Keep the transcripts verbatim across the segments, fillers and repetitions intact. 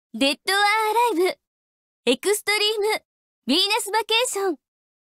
デッド・アー・アライブ、エクストリーム、ヴィーナス・バケーション。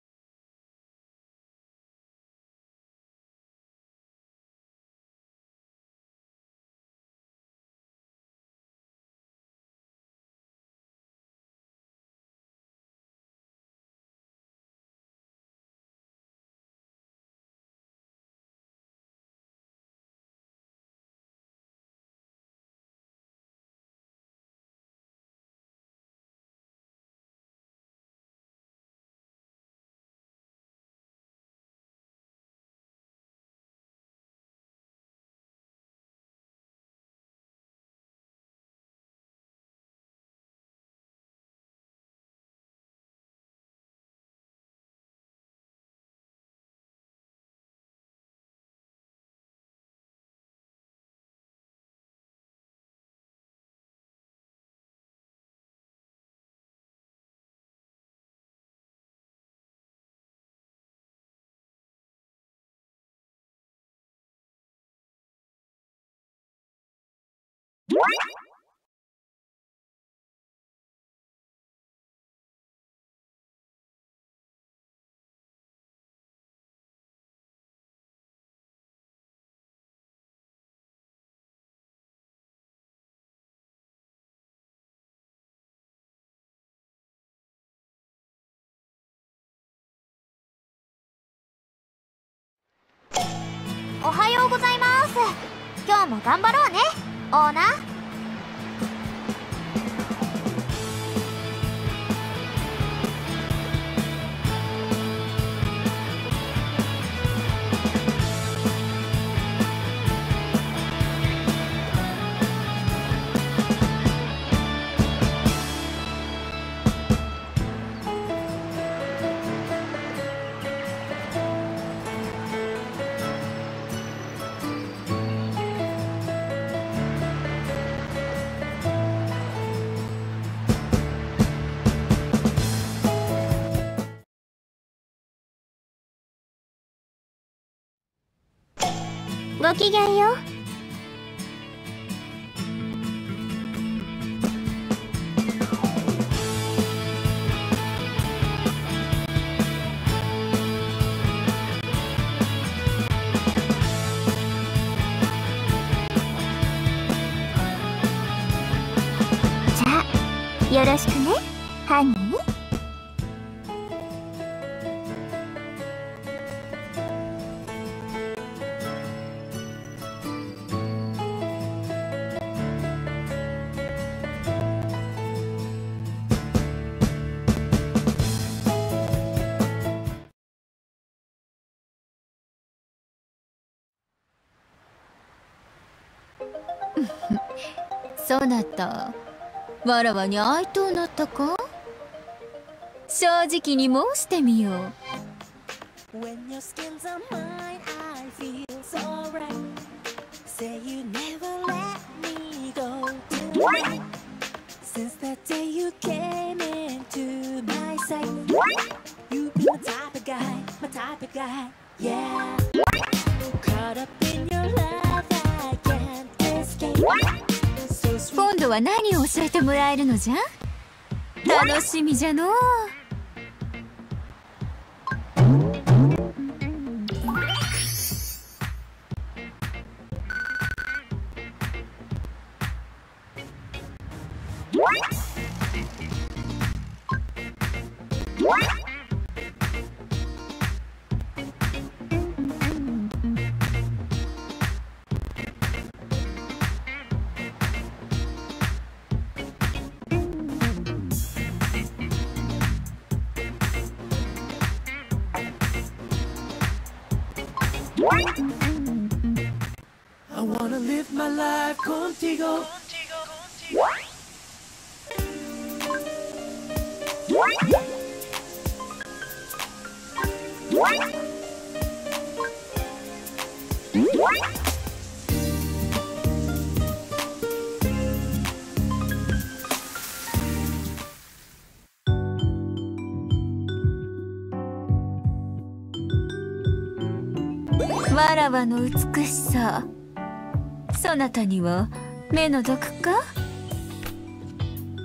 おはようございます。今日も頑張ろうね、オーナー。ごきげんよう。じゃあよろしくね、ハニー。 そなた、わらわに会いとうなったか？正直に申してみよう。今度は何を教えてもらえるのじゃ？楽しみじゃのう。 I wanna live my life contigo. わらわの美しさ、そなたには目の毒か？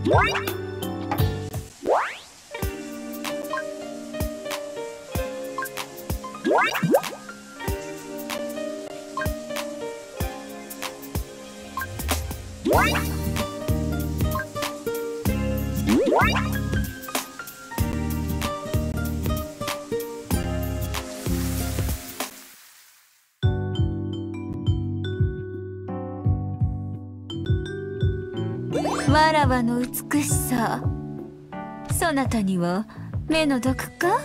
わらわの美しさ、そなたには目の毒か？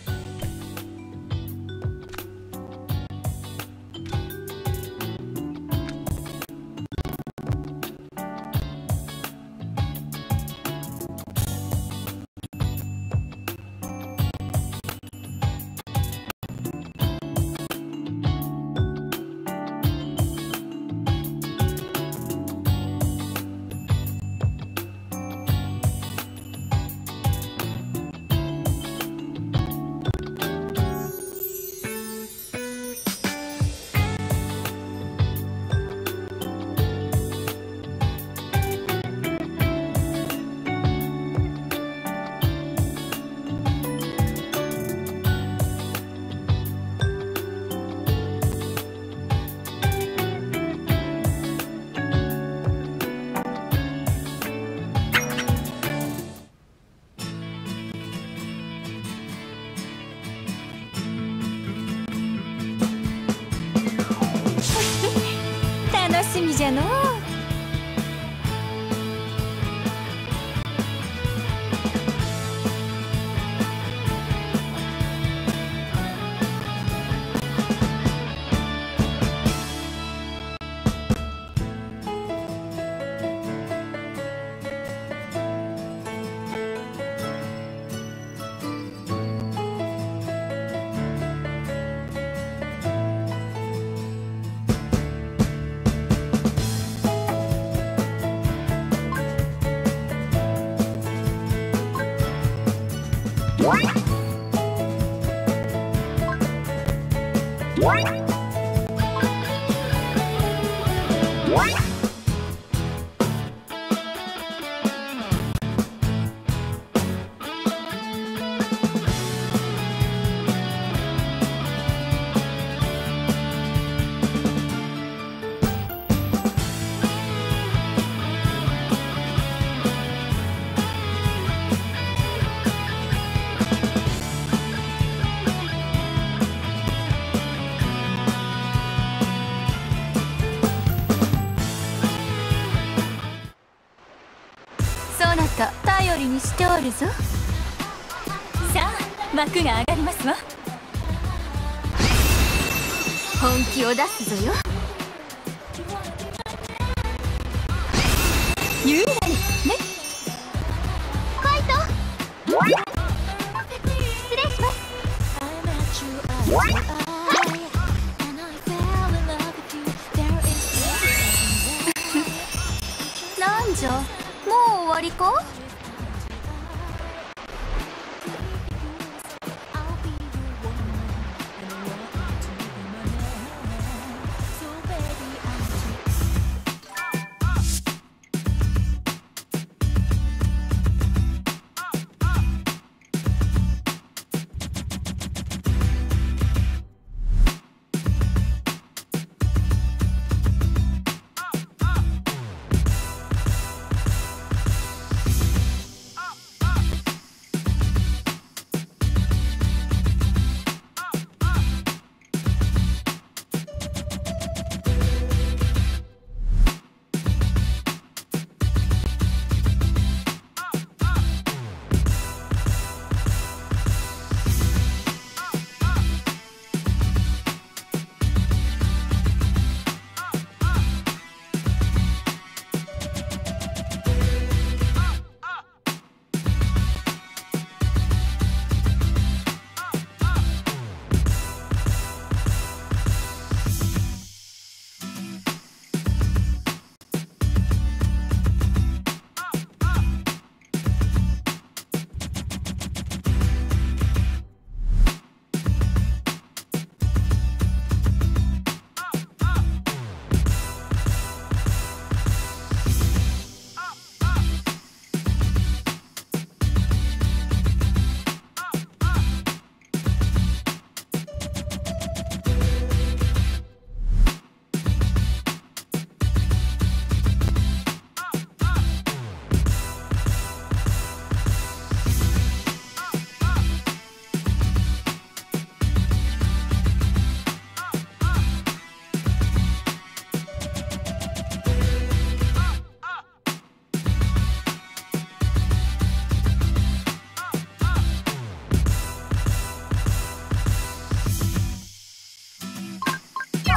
楽しみじゃのう。頼りにしておるぞ。さあ幕が上がりますわ。本気を出すぞよ。ユーラにね。 カイト、失礼します。 なんじゃ、もう終わりか？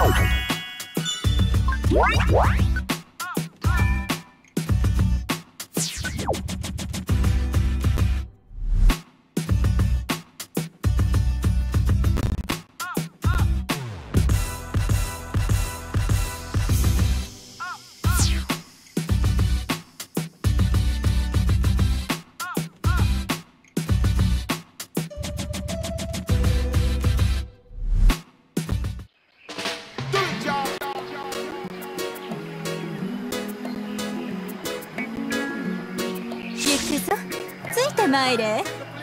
参れ。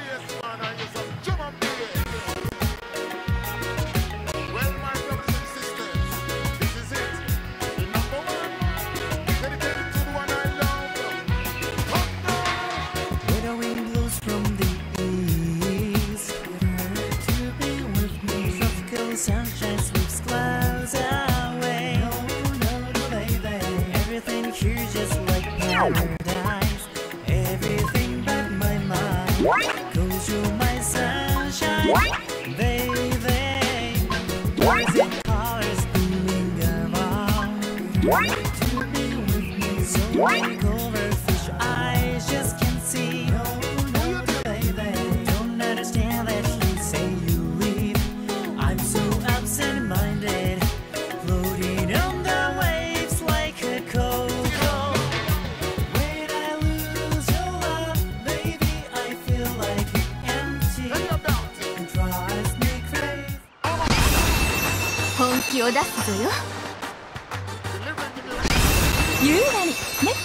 本気を出すぞよ。優雅にね。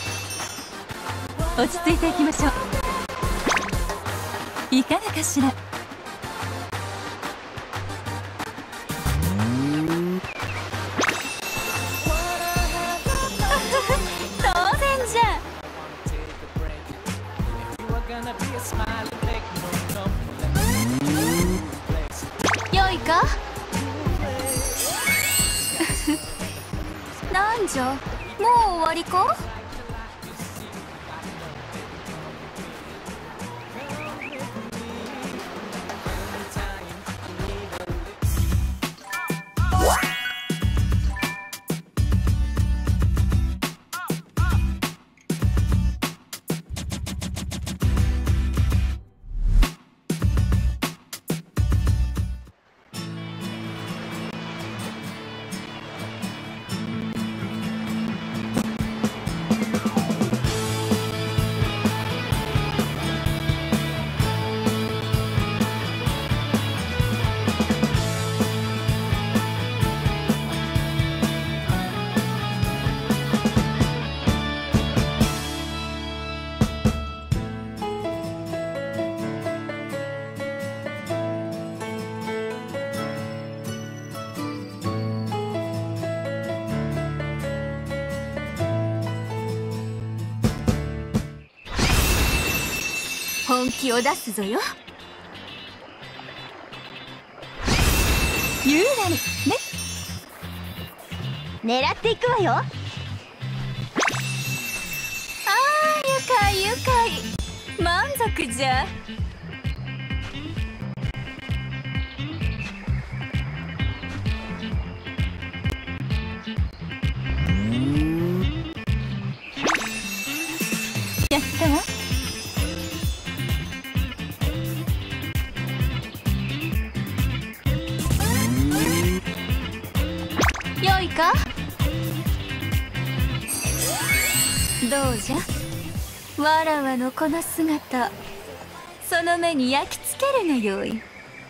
落ち着いていきましょう。いかがかしら。当然じゃ。良いか。なんじゃ、もう終わりか。本気を出すぞよ。優雅にね。狙っていくわよ。あー、愉快愉快。満足じゃ。やったわ。良いか。どうじゃ、わらわのこの姿、その目に焼き付けるのよい。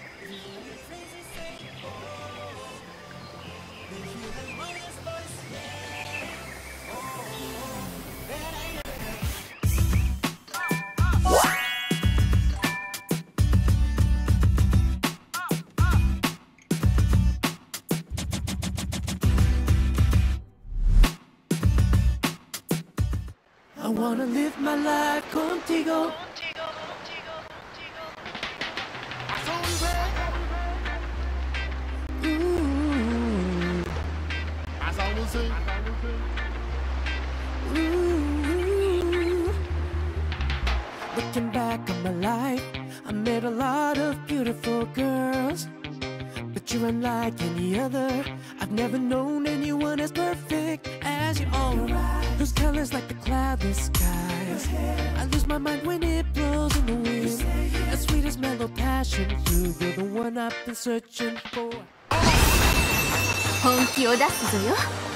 I wanna live my life contigo. Ooh. Ooh. Looking back on my life, I met a lot of beautiful girls, but you're unlike any other I've Never known anyone as perfect as you are. Those colors like the cloudless skies. I lose my mind when it blows in the wind. As sweet as mellow passion through. You're the one I've been searching for. 本気を出すぞよ。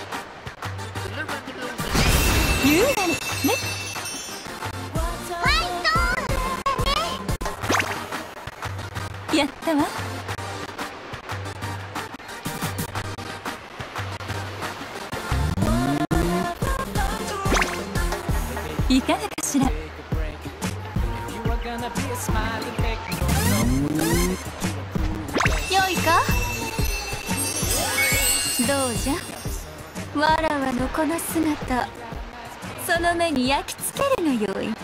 優雅にね。やったわ。いかがかしら。よいか。どうじゃ。わらわのこの姿、その目に焼き付けるのよい。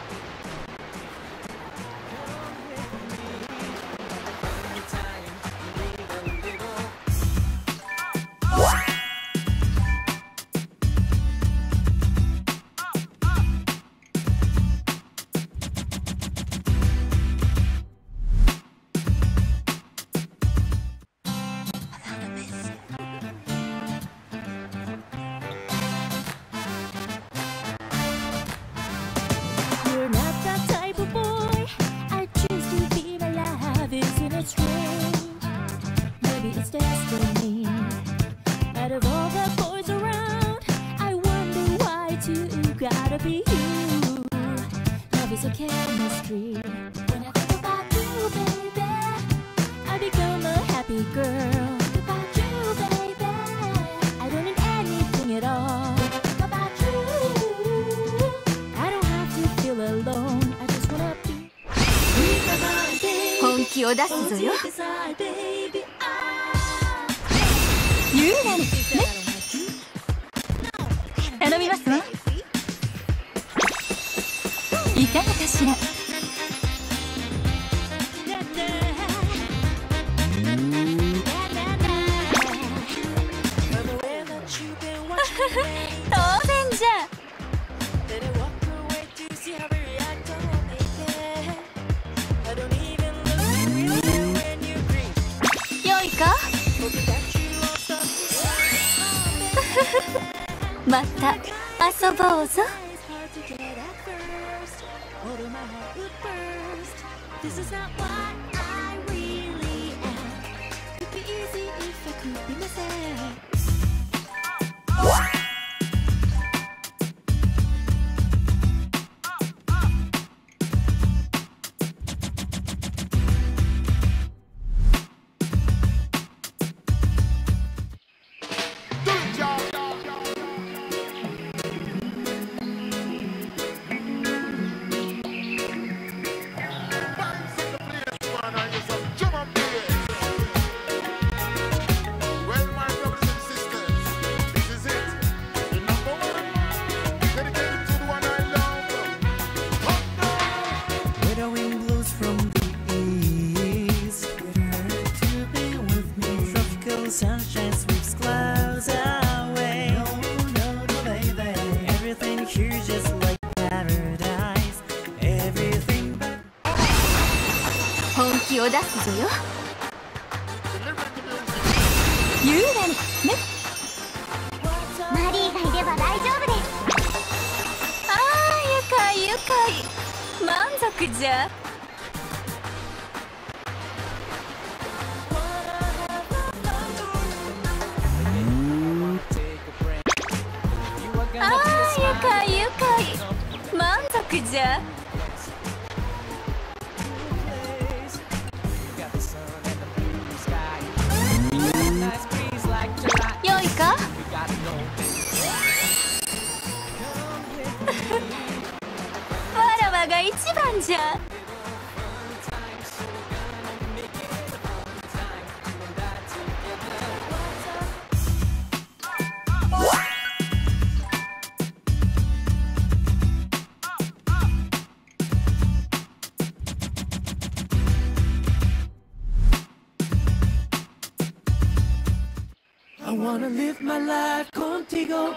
本気を出すぞよ。優雅にね。頼みますわ。いかがかしら。当然じゃ。よいか。また遊ぼうぞ。 Sunshine sweeps clouds away. No, no, no, baby. Everything here's just like paradise. Everything but 本気を出すぞよ。優雅にね。 マリーがいれば大丈夫です。 ああ、愉快愉快。満足じゃ。ああ、愉快愉快。満足じゃ。よいか。わらわが一番じゃ。 I wanna live my life contigo.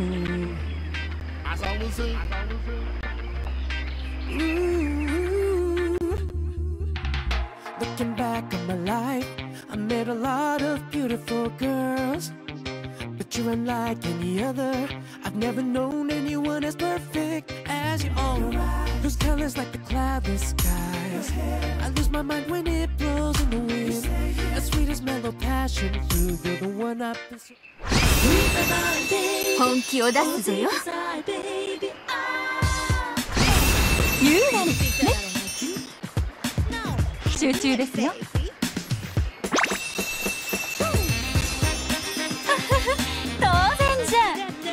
Ooh. Ooh. Looking back on my life, I met a lot of beautiful girls, but you're unlike any other. I've never known anyone as perfect as your own. Whose colors like the cloudless skies. I lose my mind when it blows in the wind. As sweet as mellow passion through. You're the one I've been so... 本気を出すぞよ。ユーラにね。集中ですよ。当然じゃ。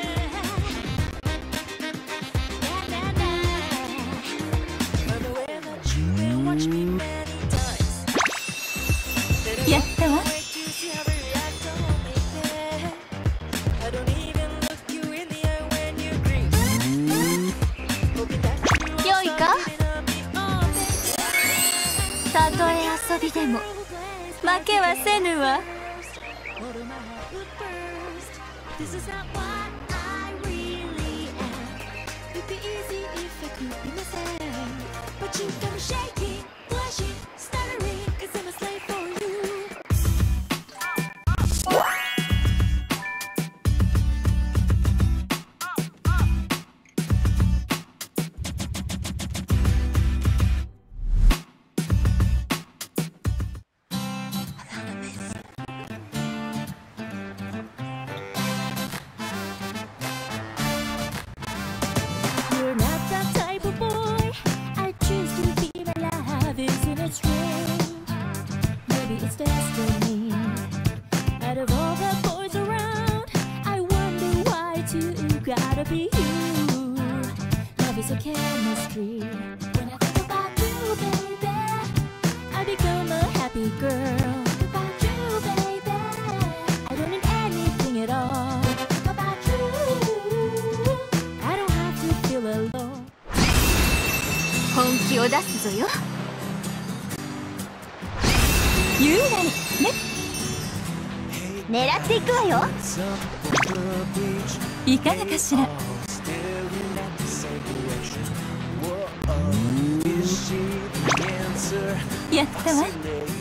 やったわ。良いか？たとえ遊びでも負けはせぬわ。 Gotta be you. Love is a chemistry. When I think about you, baby, I become a happy girl. Think about you, baby, I don't need anything at all. Think about you, I don't have to feel alone. 本気を出すぞよ。ユーラにね。狙っていくわよ。いかがかしら。やったわ。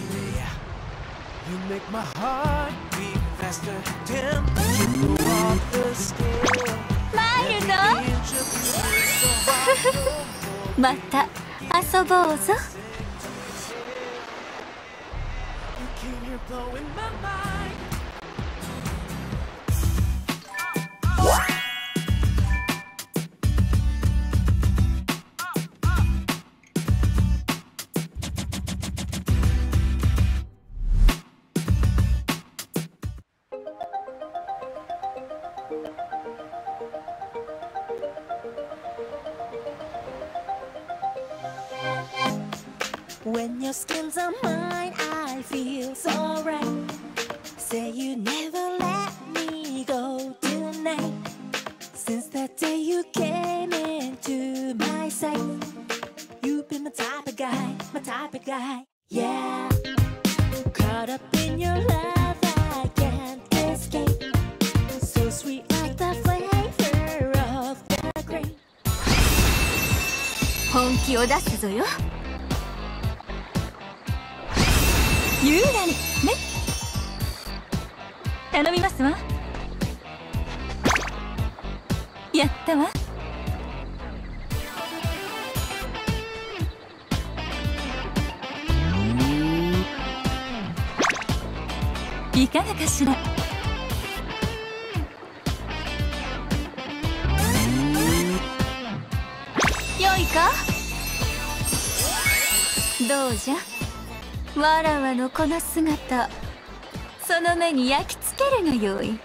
マイルドまた遊ぼうぞ。 When your skin's on mine, I feel so right. Say you never let me go tonight. Since that day you came into my sight, you've been my type of guy, my type of guy. Yeah, caught up in your love, I can't escape. So sweet like the flavor of the grape. 本気を出すぞよ。ユーラにね。頼みますわ。やったわ。いかがかしら。よいか。どうじゃ。わらわのこの姿、その目に焼き付けるがよい。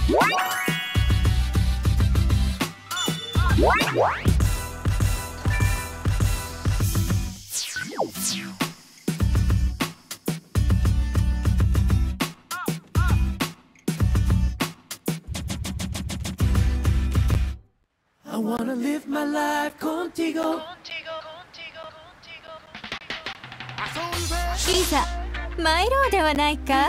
I wanna live my life contigo. いざ参ろうではないか。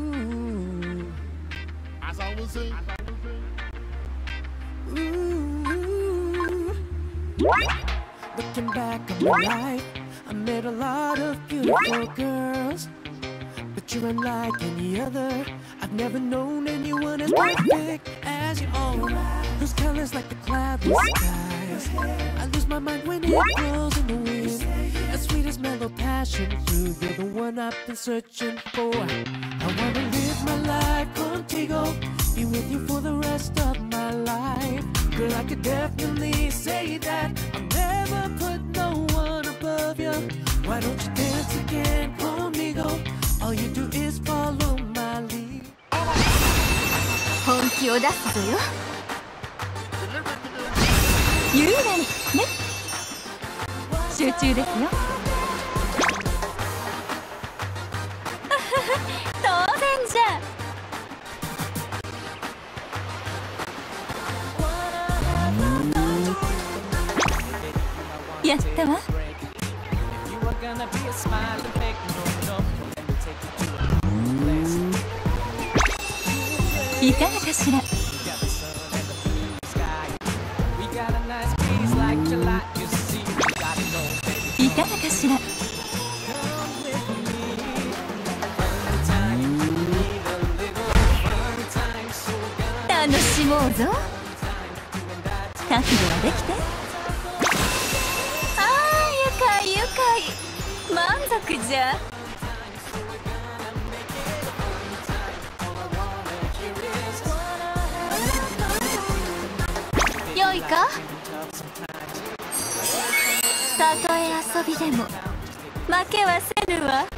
Looking back on my life, I met a lot of beautiful girls, but you're unlike any other. I've never known anyone as perfect as your own, whose colors like the cloudless skies. I lose my mind when it blows in the wind, as sweet as mellow passion through. You're the one I've been searching for. I wanna live my life contigo, be with you for the rest of my life. Girl, I could definitely say that I'll never put no one above you. Why don't you dance again conmigo? All you do is follow my lead. 本気を出すぞよ。優雅にね。集中ですよ。当然じゃ。やったわ。いかがかしら。いかがかしら。楽しもうぞ。覚悟はできて。ああ、愉快愉快。満足じゃ。よいか。たとえ遊びでも負けはせぬわ。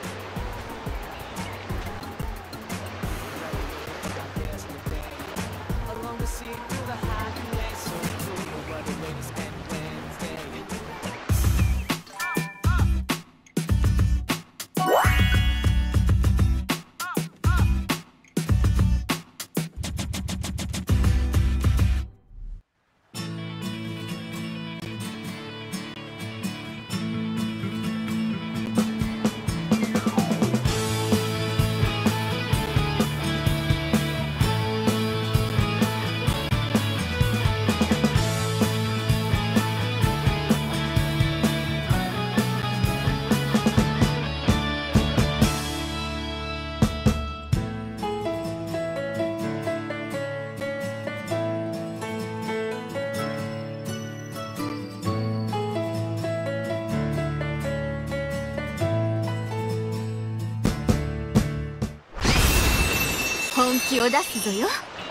本気を出すぞよ。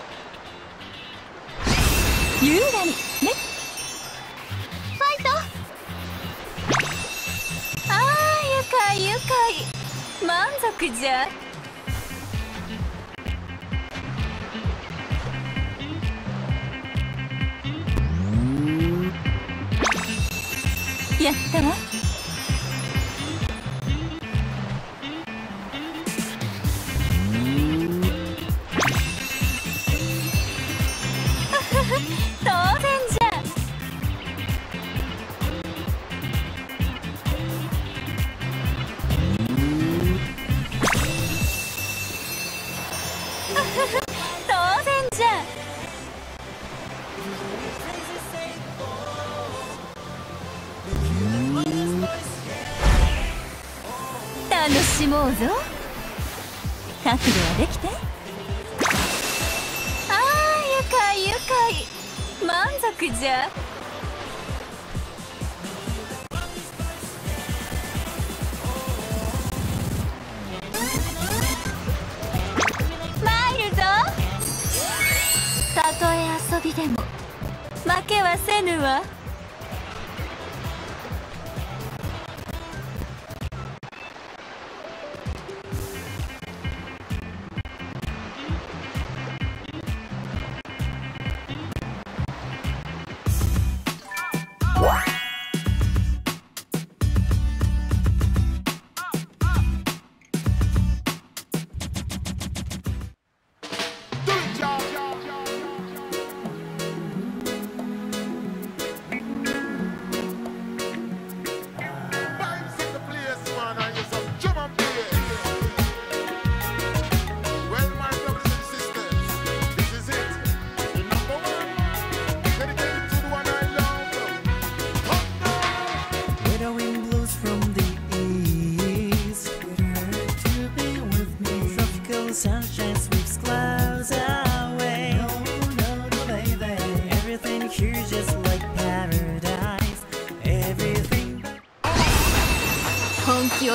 優雅にね。ファイト。ああ、愉快愉快。満足じゃ。やったわ。当然じゃ。当然じゃ。楽しもうぞ。覚悟はできて。ああ、愉快愉快。満足じゃ。参るぞ。たとえ遊びでも負けはせぬわ。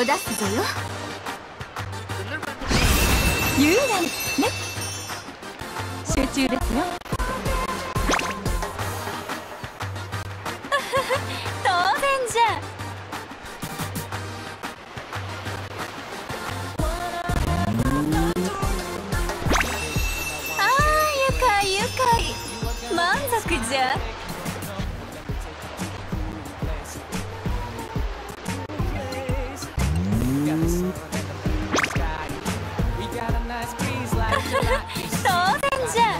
を出すぞよ。優雅にね。集中ですよ。当然じゃ。ああ、愉快愉快、満足じゃ。当然じゃ。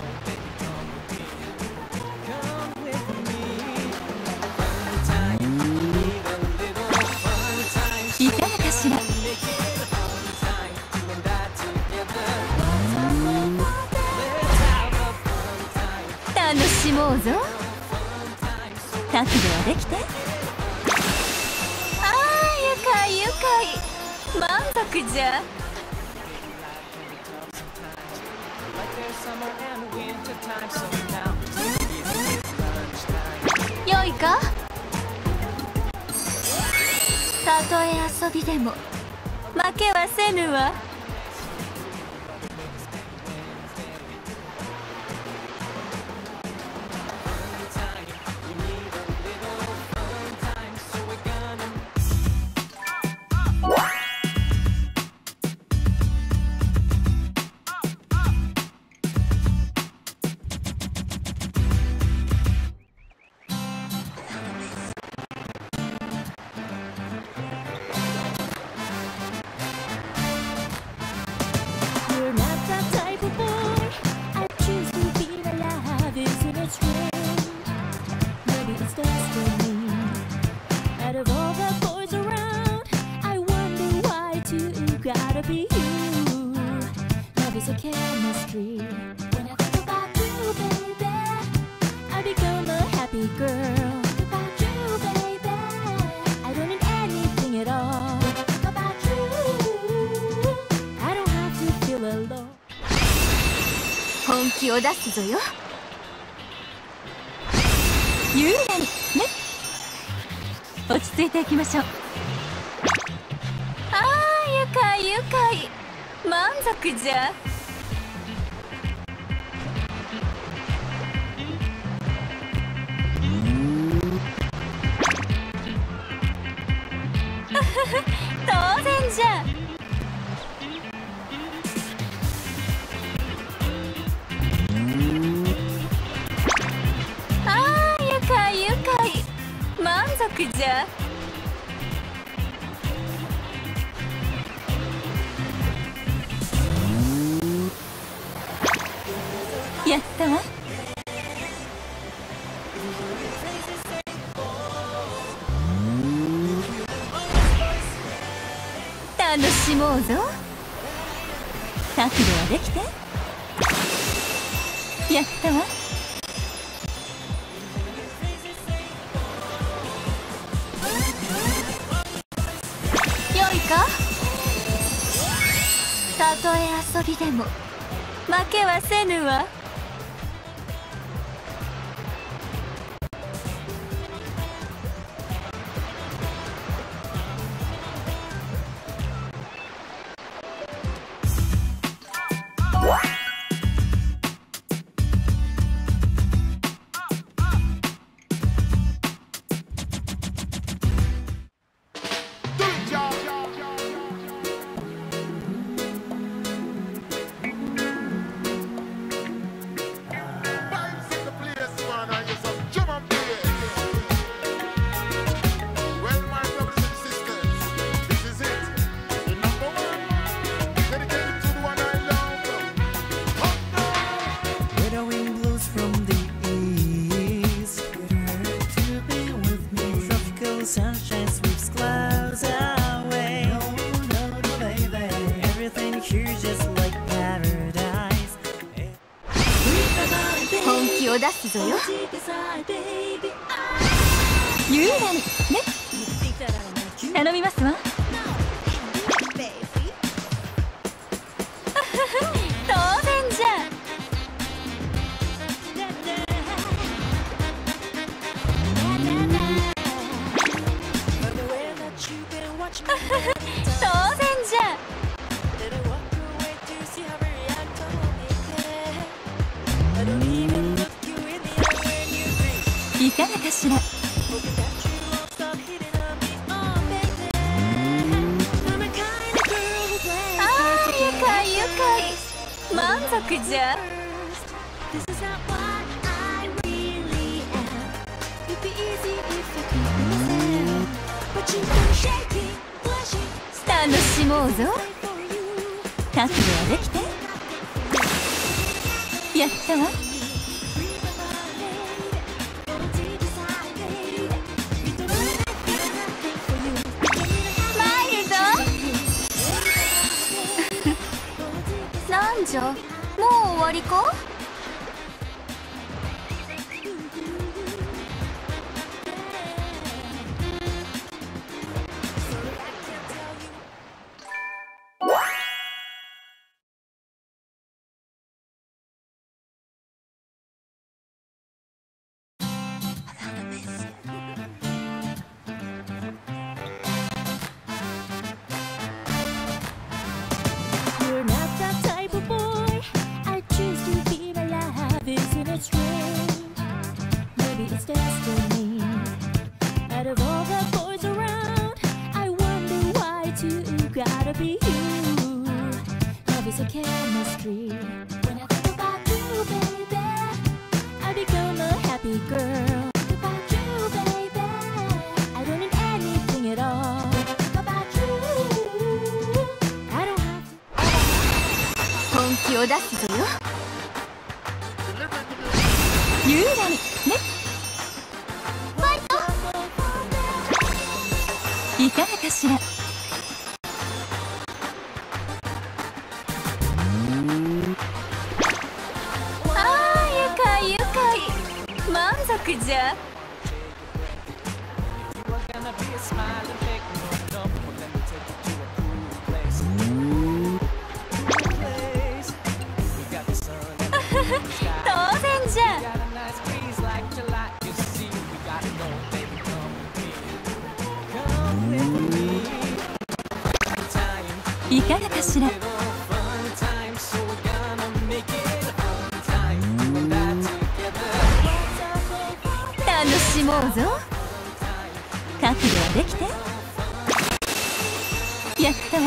いかがかしら。楽しもうぞ。覚悟はできて。ああ、愉快愉快、満足じゃ。よいか。たとえ遊びでも負けはせぬわ。本気を出すぞよ。優雅にね。落ち着いていきましょう。ああ、愉快愉快、満足じゃ。当然じゃ。ああ、愉快愉快、満足じゃ。やったわ。楽しもうぞ。覚悟はできて。やったわ。よいか。たとえ遊びでも負けはせぬわ。 Sunshine sweeps clouds away. No, no, no, baby. Everything here just like paradise. 本気を出すぞよ。優雅にね。頼みますわ。当然じゃ。当いかがかしら。あー、愉快愉快、満足じゃ。楽しもうぞ。覚悟はできて。やったわ。参るぞ。なんじゃ、もう終わりか。本気を出すぞよ。ユーラにね。ファイト。いかがかしら。ああ、愉快愉快、満足じゃ。当然じゃ。いかがかしら。楽しもうぞ。覚悟はできて。やったわ。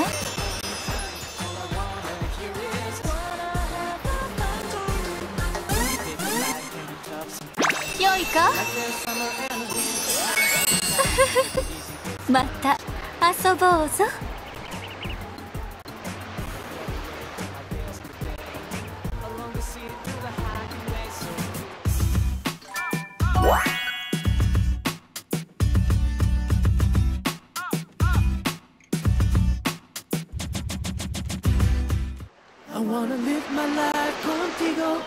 よいか。また遊ぼうぞ。 I wanna live my life contigo.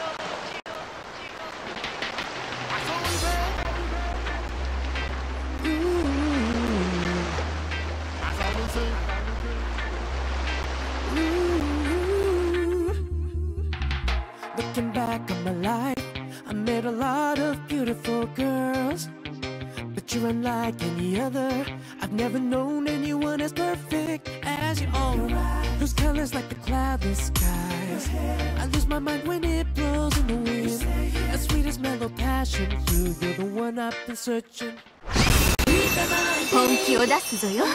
Looking back on my life, I met a lot of beautiful girls, but you're unlike any other. I've never known anyone as perfect as you are, whose colors like the cloudless skies. I lose my mind when it blows in the wind, as sweet as mellow passion. You, you're the one I've been searching. 本気を出すぞよ。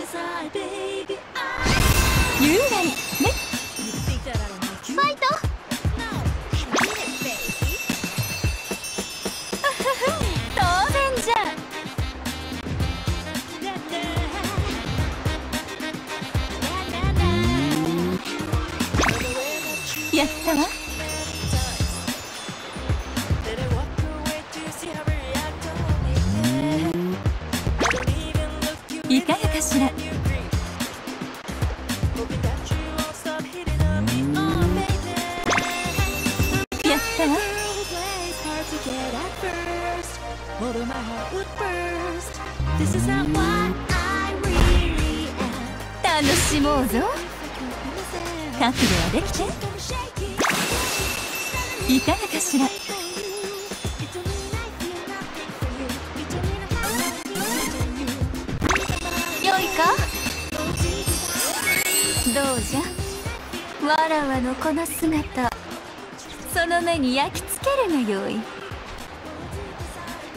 ユーラにね。ファイト。当然じゃ。やったわ。いかがかしら。やったわ。楽しもうぞ。覚悟はできて。いかがかしら。よいか。どうじゃ、わらわのこの姿、その目に焼き付けるがよい。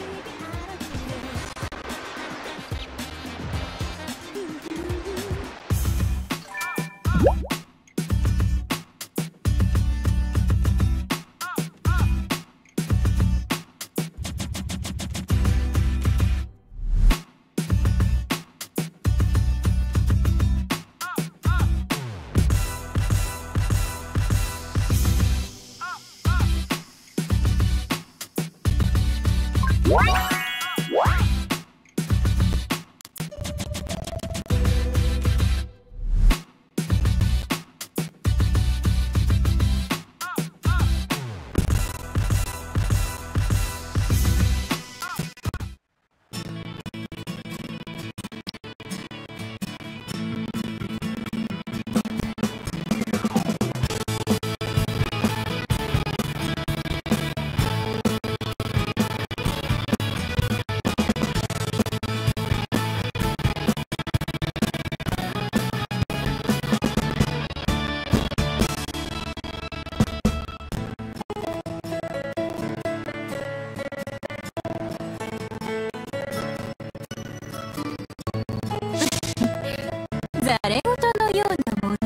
ざれ言のようなもの。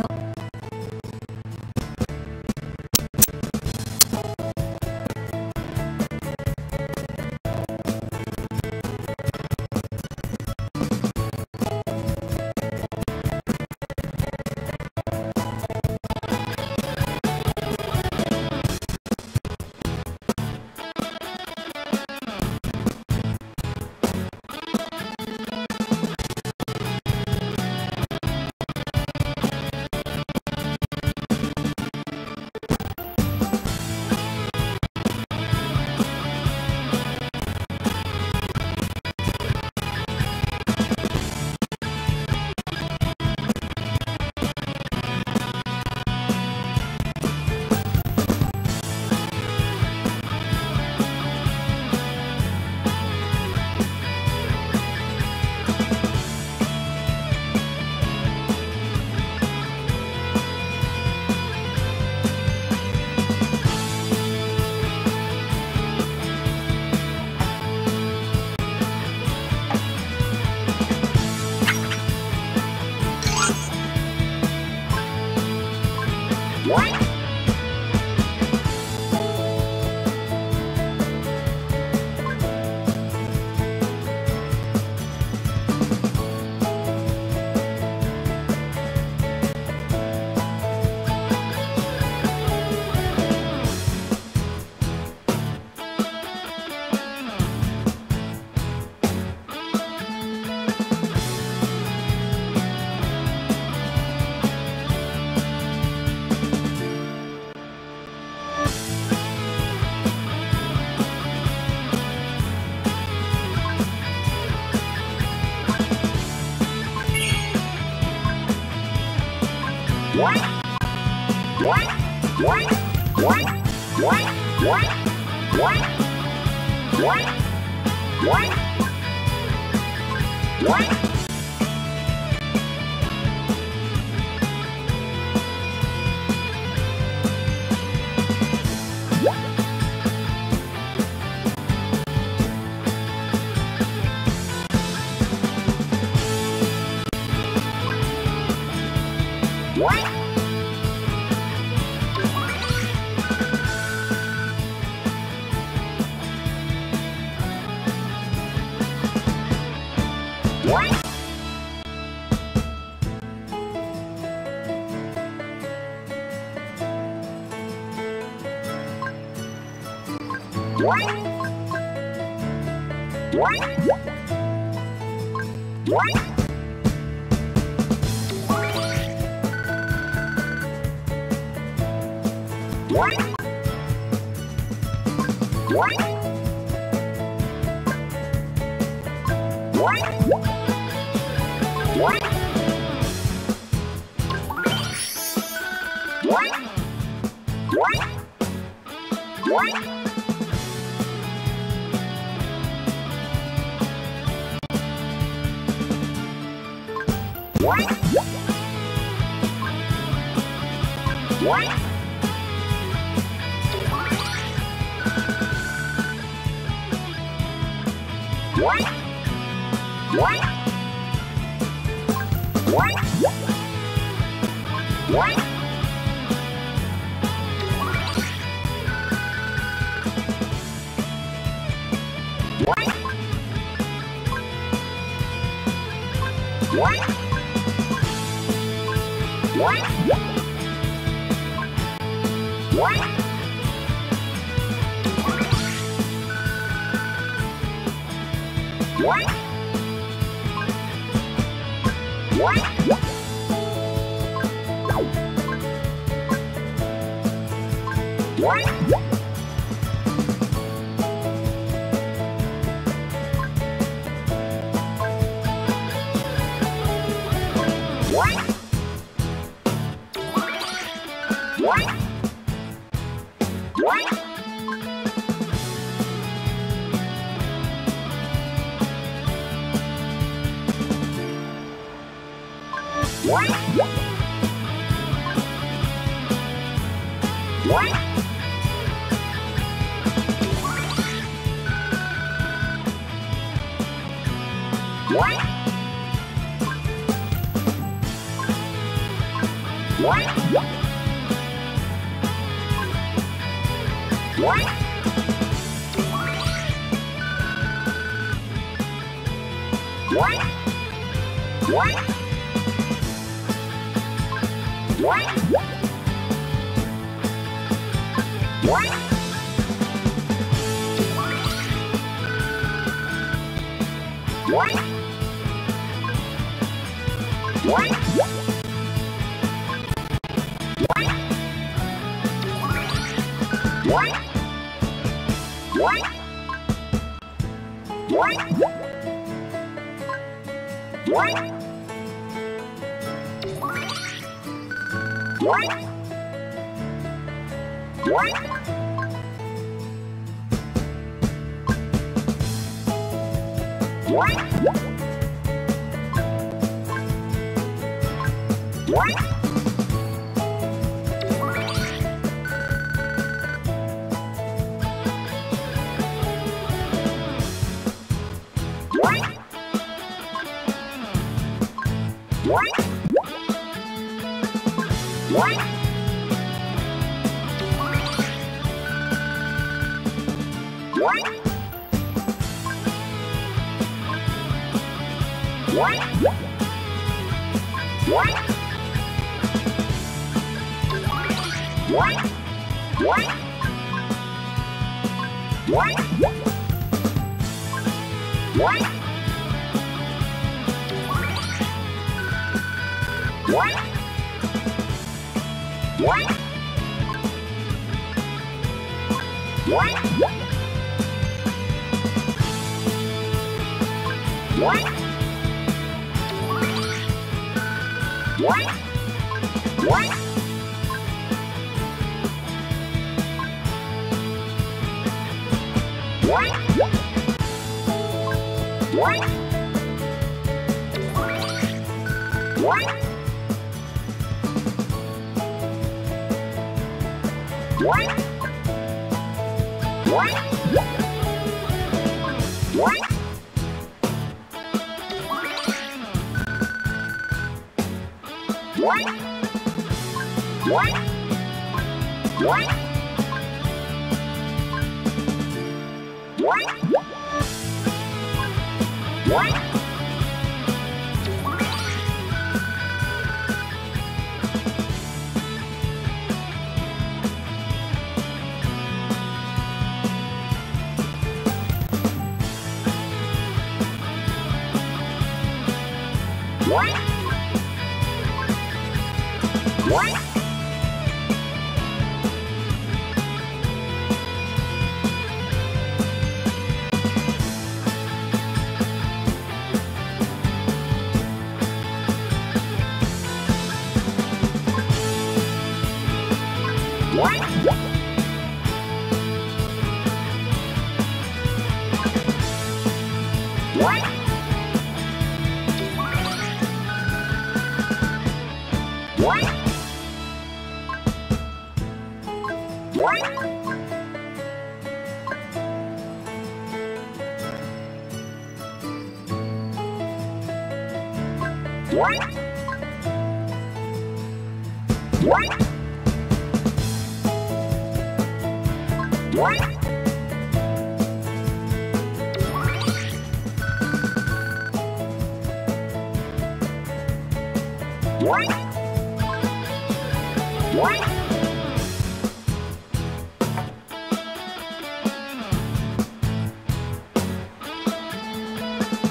What?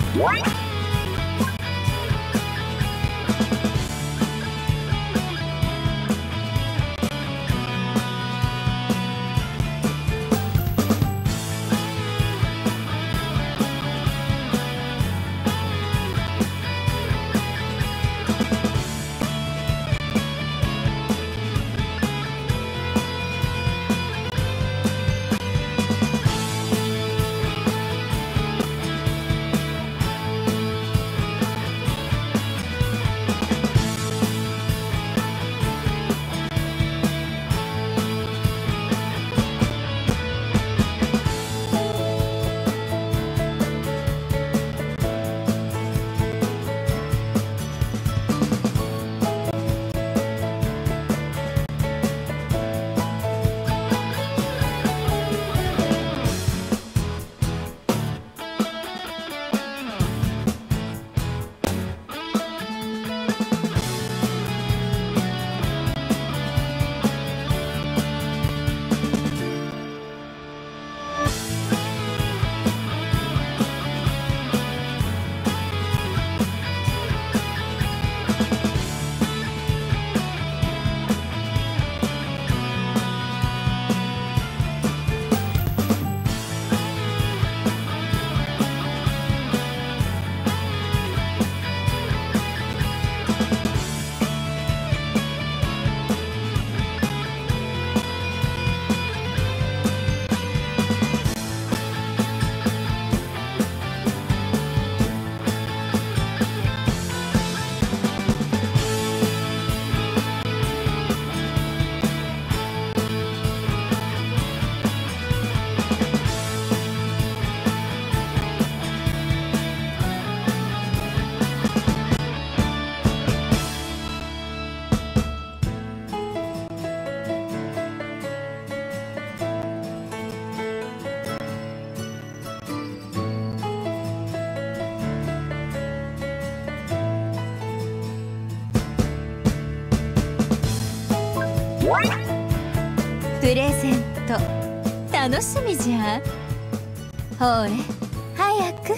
プレゼント楽しみじゃ。ほれ早く。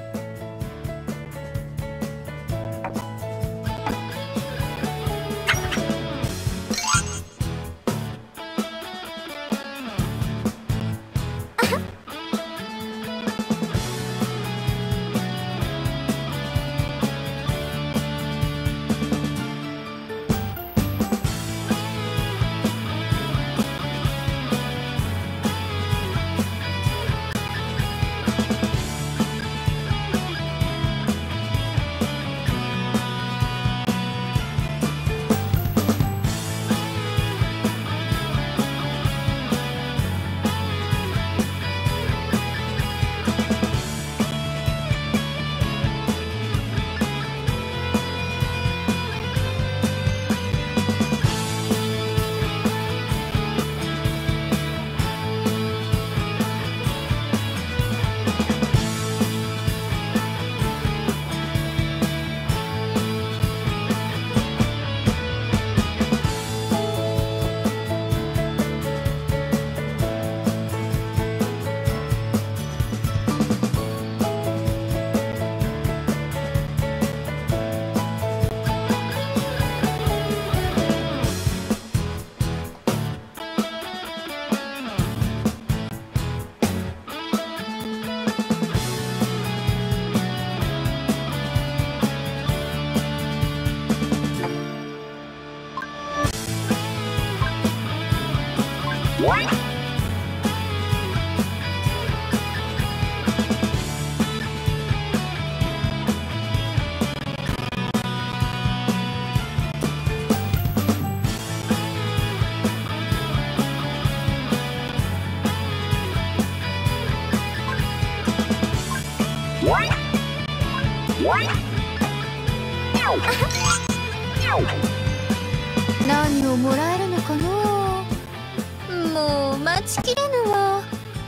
何をもらえるのかのう。もう待ちきれぬわ。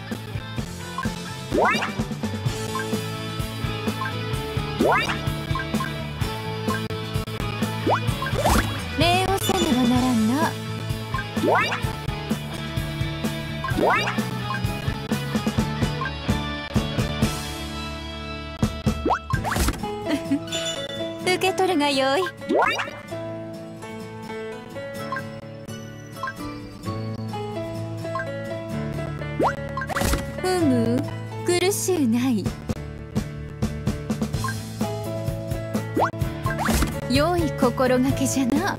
礼をせねばならんな。 受け取るがよい。うむ、苦しゅうない。良い心がけじゃな。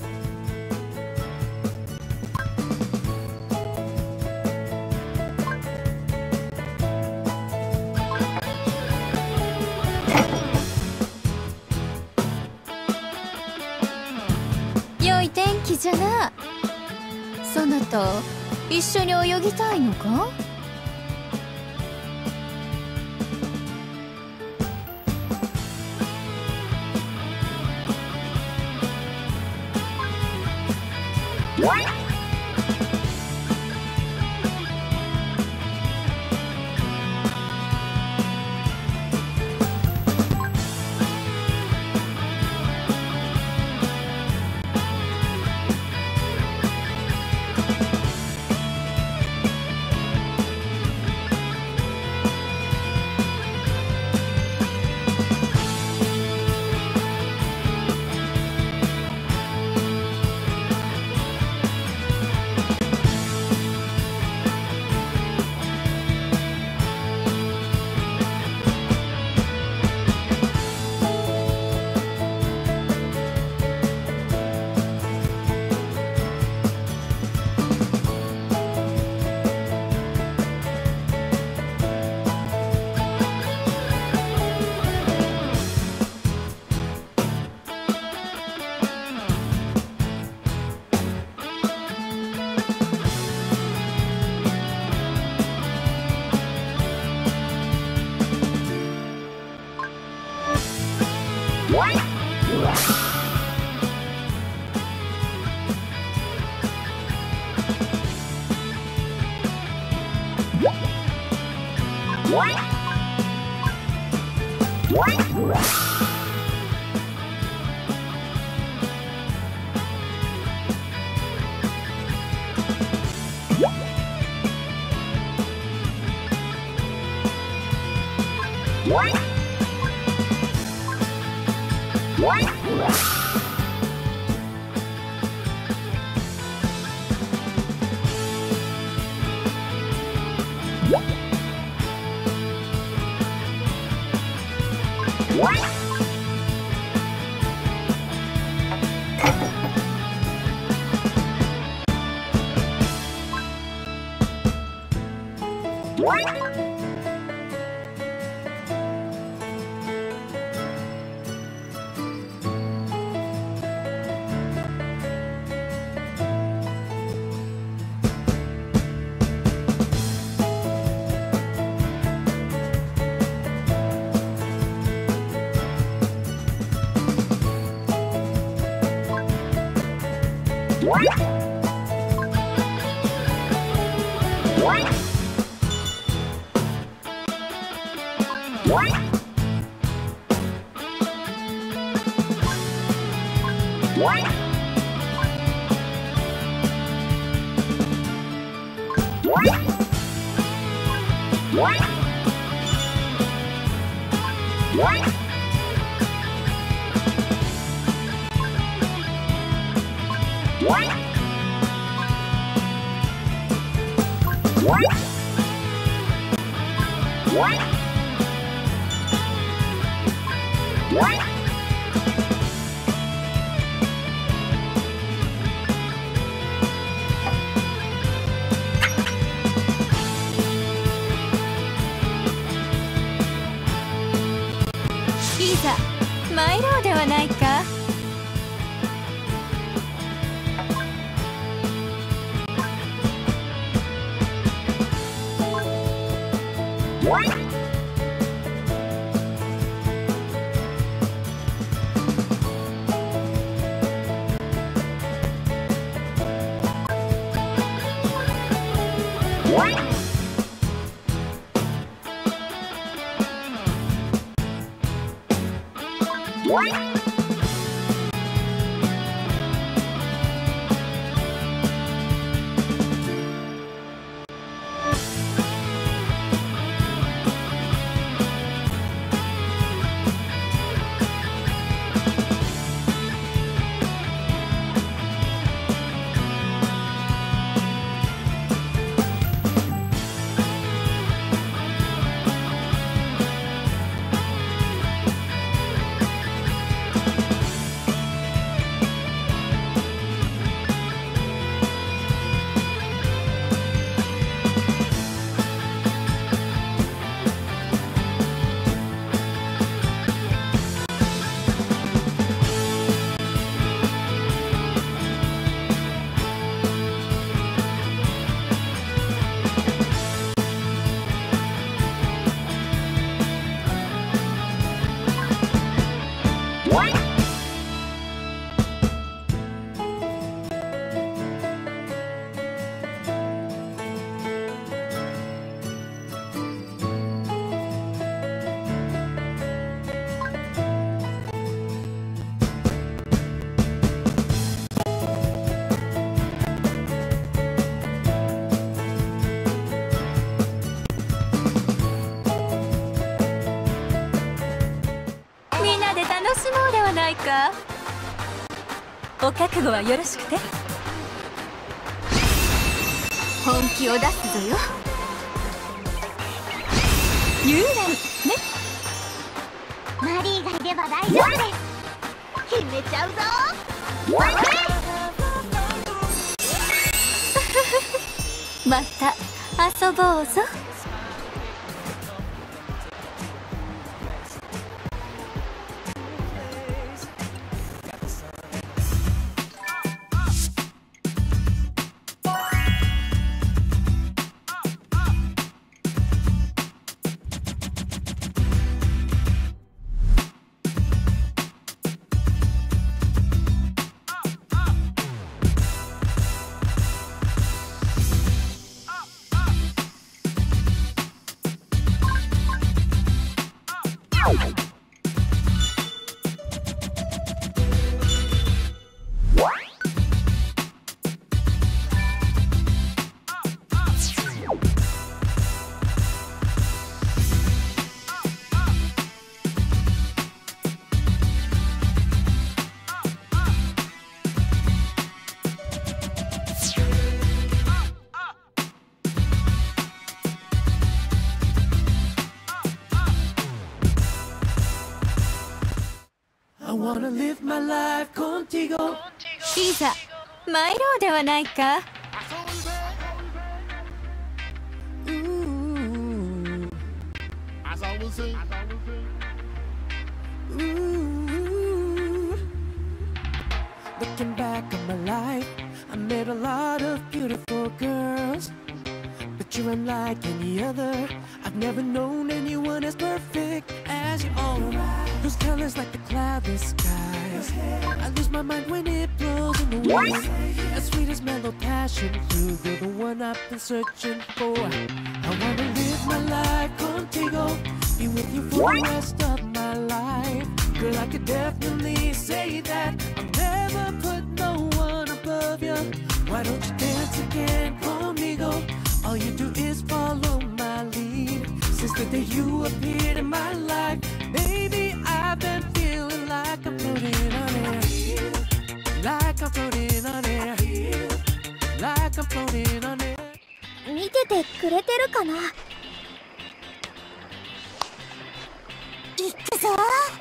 良い天気じゃな。そなた一緒に泳ぎたいのか？いざ参ろうではないか。 楽しもうではないか。お覚悟はよろしくて。本気を出すぞよ。ユーランね。 マリーがいれば大丈夫です。決めちゃうぞ。 また遊ぼうぞ。 I wanna live my life contigo. いざ参ろうではないか。 Ooh. Ooh. Looking back on my life, I met a lot of beautiful girls, but you're unlike any other. I've never known anyone as perfect as you are. Those colors like the cloudless skies. I lose my mind when it blows in the wind. As sweet as mellow passion fruit, you're the one I've been searching for. I wanna live my life contigo, be with you for the rest of my life. Girl, I could definitely say that I'll never put no one above you. Why don't you dance again conmigo? All you do is follow my lead. Since the day you appeared in my life, baby, I've been feeling like I'm floating on air. Like I'm floating on air. Like I'm floating on air. 見ててくれてるかな。いくぞ。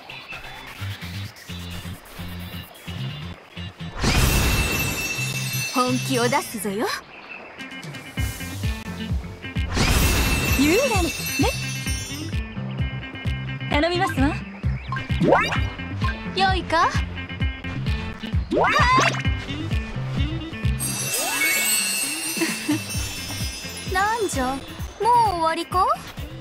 本気を出すぞよ。ユーランね。頼みますわ。良いか。はい。なんじゃ、もう終わりか。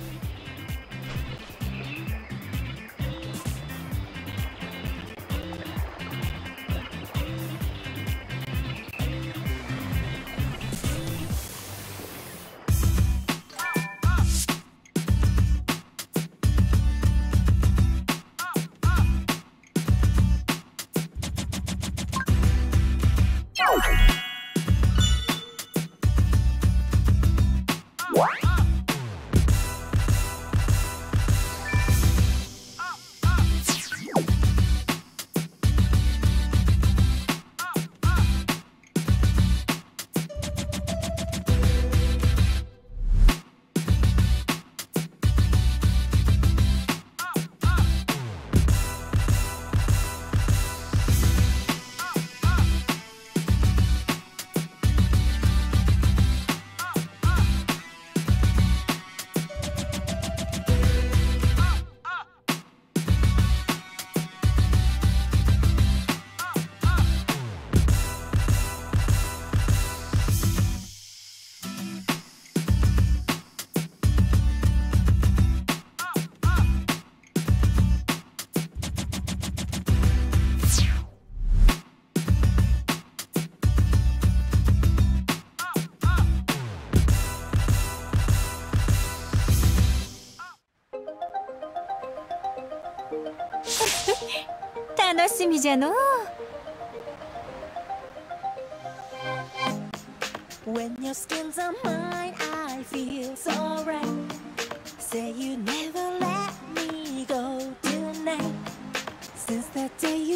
楽しみじゃのう。 When your skin's on mine, I feel so right. Say you never let me go tonight. Since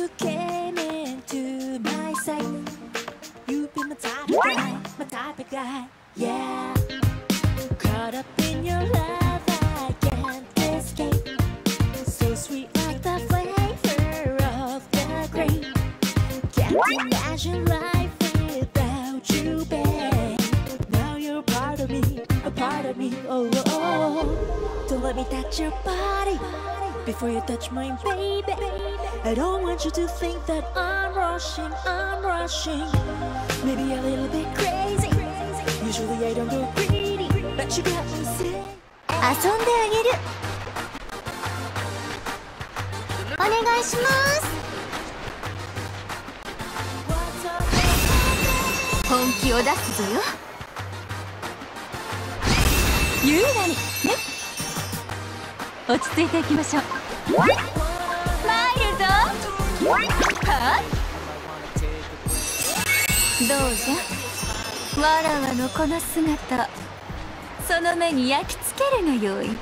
you came into my sight. You've been my type of guy, my type of guy, yeah. Caught up in your love, I can't escape. So sweet like the flavor of the grape. Can't imagine life without you, babe. Now you're a part of me, a part of me, oh, oh, oh. Don't let me touch your body before you touch mine, baby. I don't want you to think that I'm rushing, I'm rushing. Maybe a little bit crazy. Usually I don't go greedy, but you got me saying. 遊んであげる。お願いします。 本気を出すぞよ。優雅にね。落ち着いていきましょう。参るぞ。はあ、どうじゃ、わらわのこの姿、その目に焼き付けるがよい。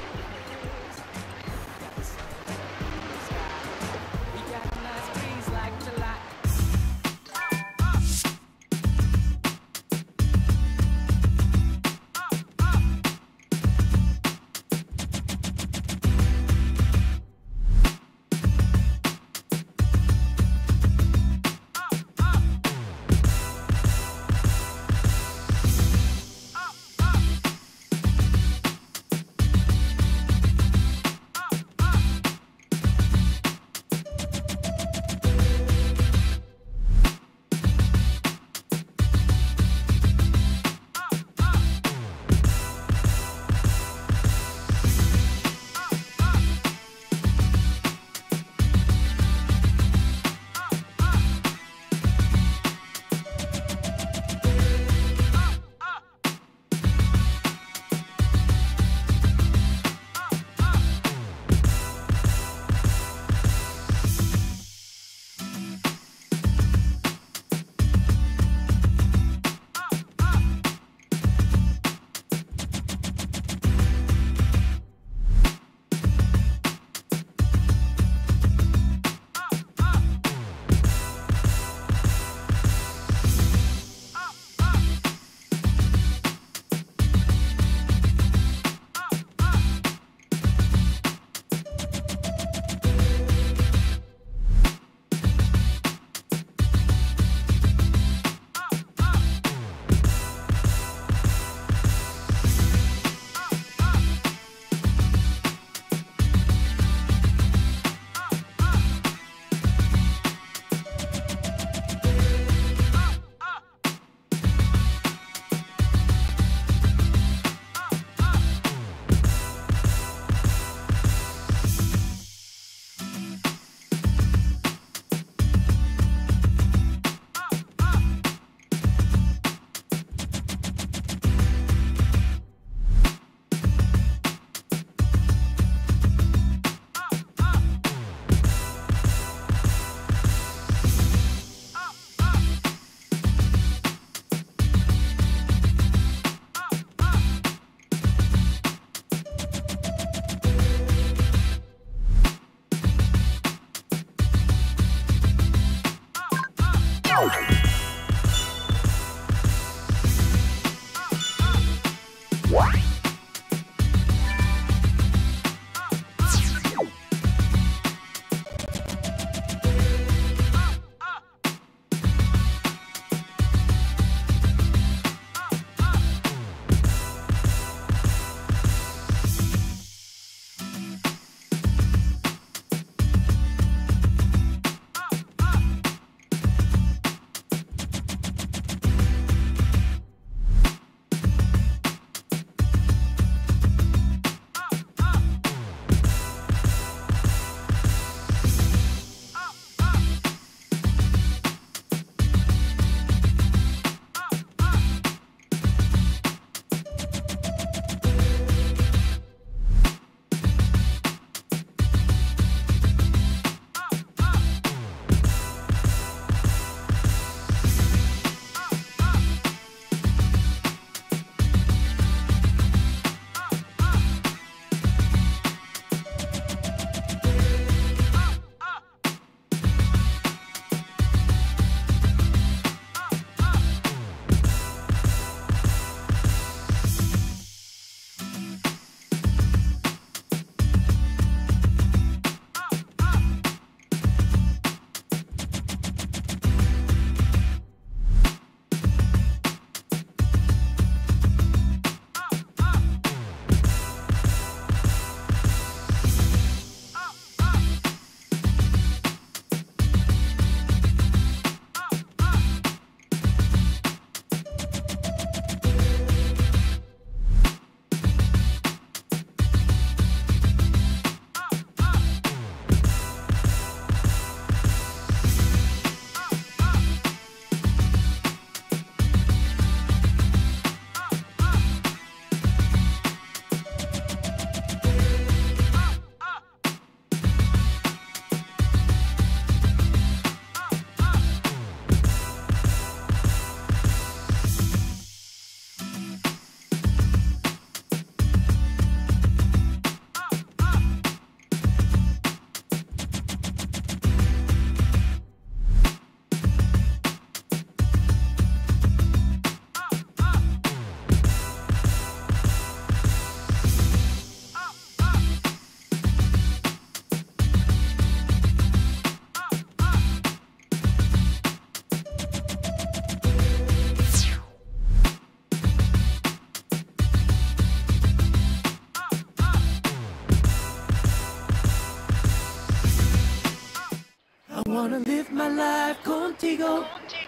wanna live my life contigo.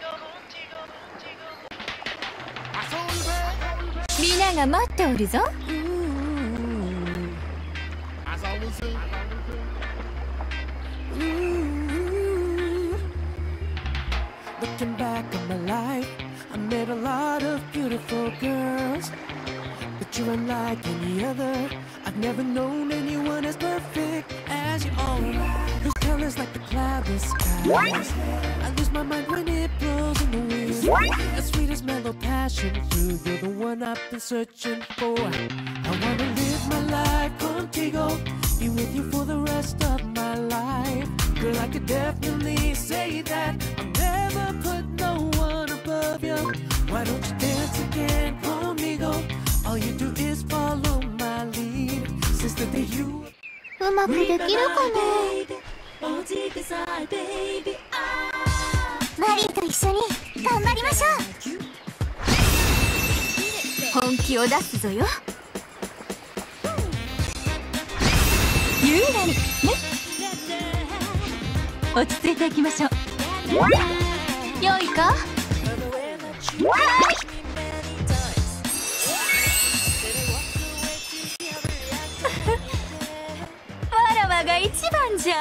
皆が待っておるぞ。 Looking back on my life, I met a lot of beautiful girls, but you're unlike any other. I've never known anyone as perfect as you are. Whose colors like the cloudless skies. I lose my mind when it blows in the wind. As sweet as mellow passion through. You're the one I've been searching for. I wanna live my life contigo, be with you for the rest of my life. Girl, I could definitely say that I'll never put no one above you. Why don't you dance again conmigo? All you do is follow my lead. Since the day you うまくできるかな。マリーと一緒に頑張りましょう。本気を出すぞよ。ユーラにね。落ち着いていきましょう。良いか。わらわが一番じゃ。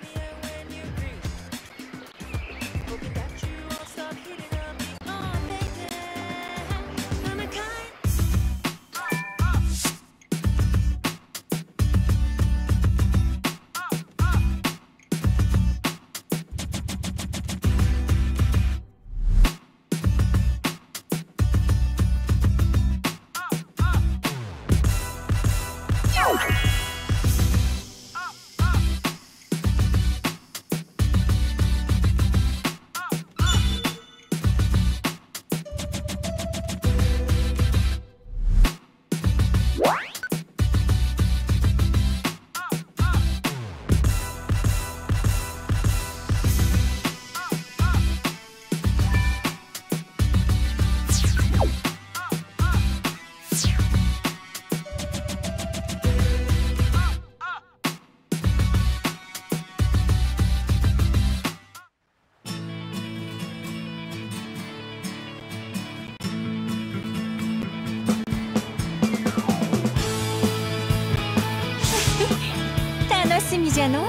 楽しみじゃのう。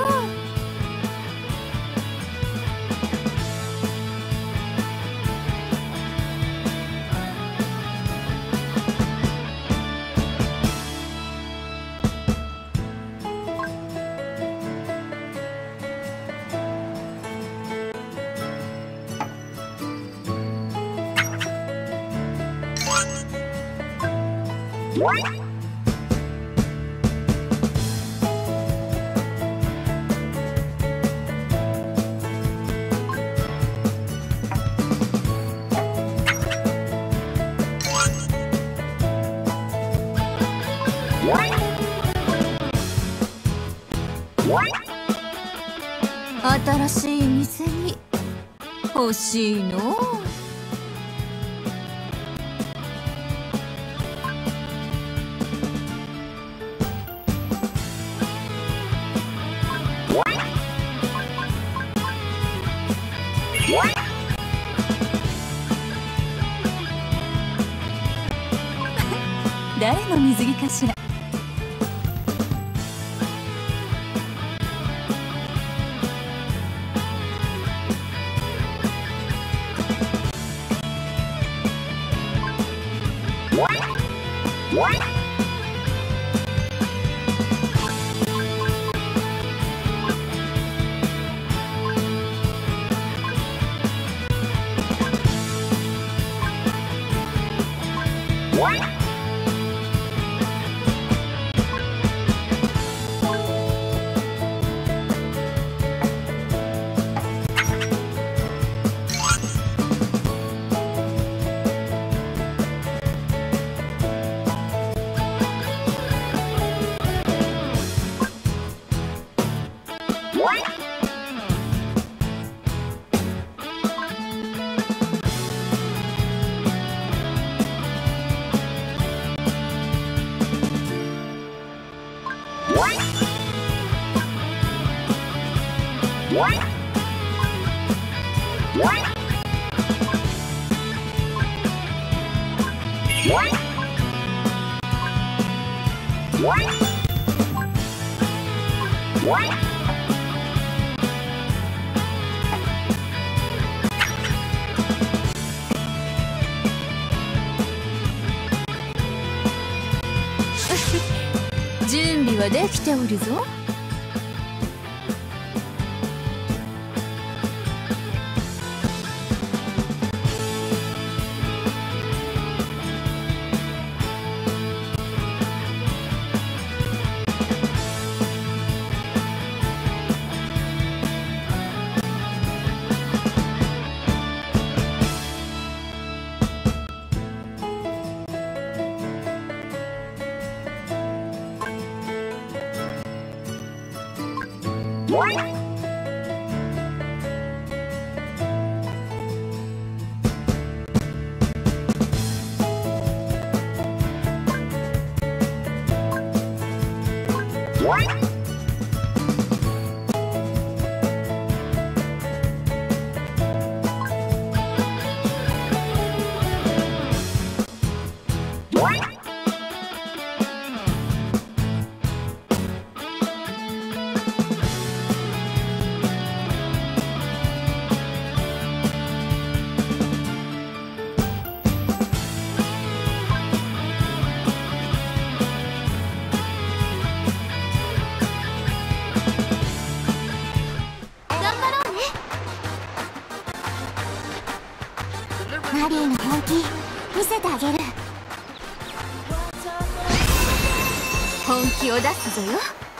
新しい店に欲しいの。誰の水着かしら。 準備はできておるぞ。 マリーの本気見せてあげる。 本気を出すぞよ。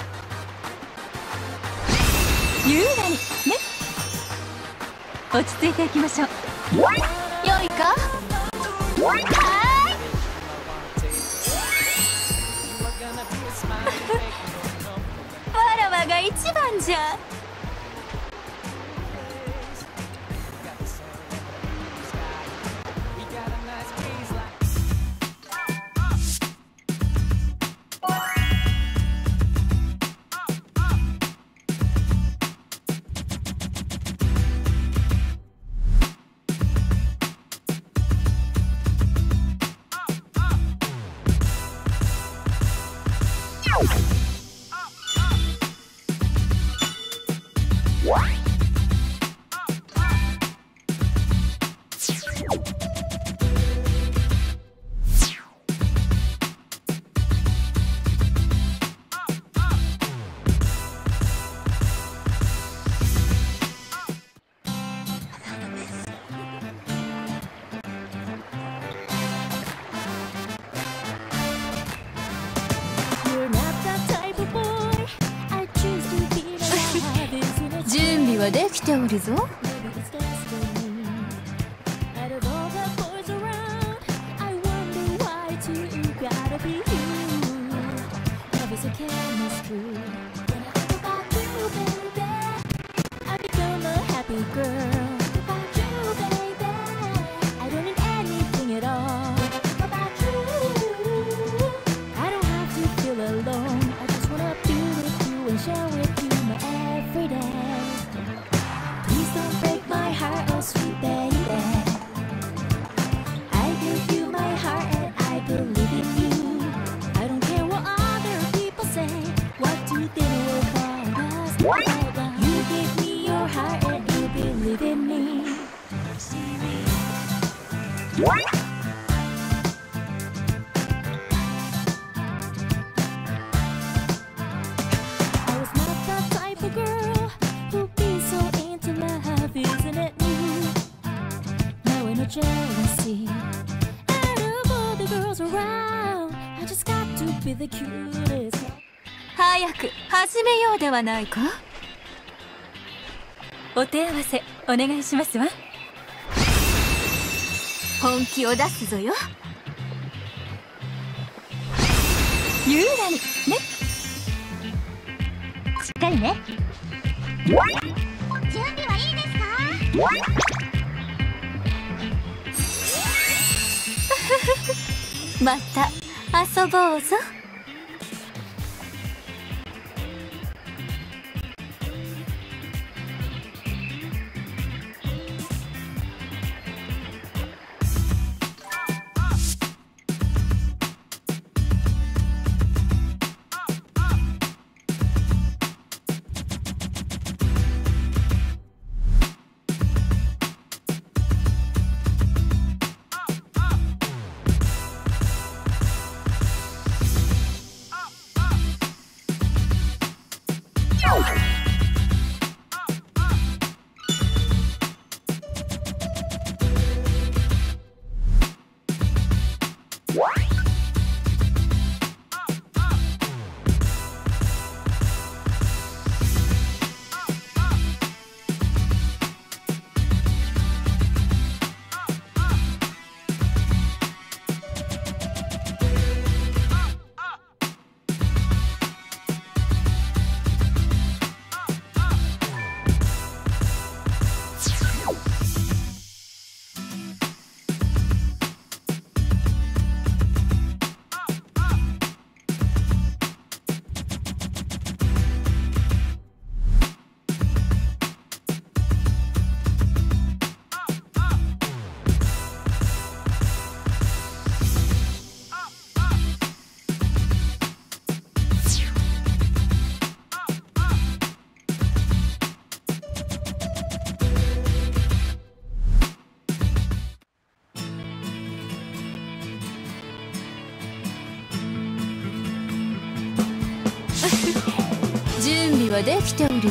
優雅にね。落ち着いていきましょう。良いか。はーいわらわが一番じゃ。準備はできておるぞ。Jealousy out of all the girls around, I just got to be the cutest. 早く始めようではないか。お手合わせお願いしますわ。本気を出すぞよ。優雅にね。しっかりね。 準備はいいですか？ また遊ぼうぞ。 はできておるぞ。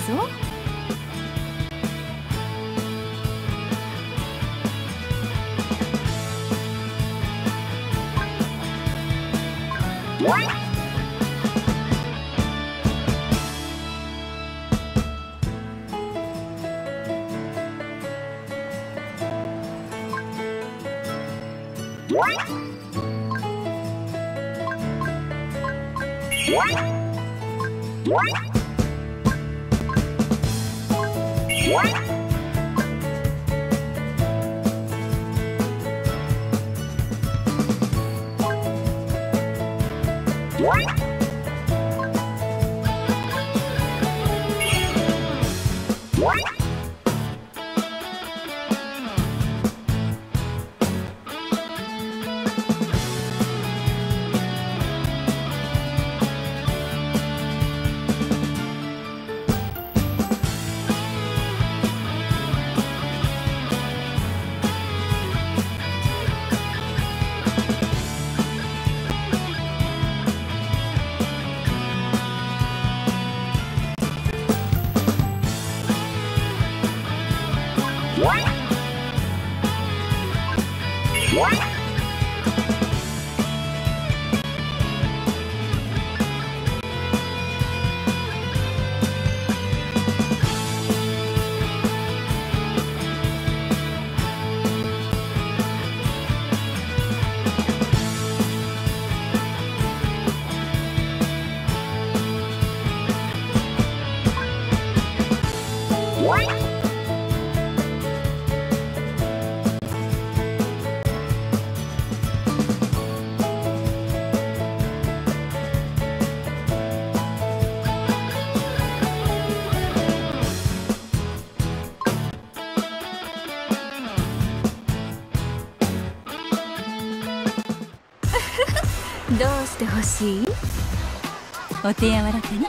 どうしてほしい？お手柔らかに。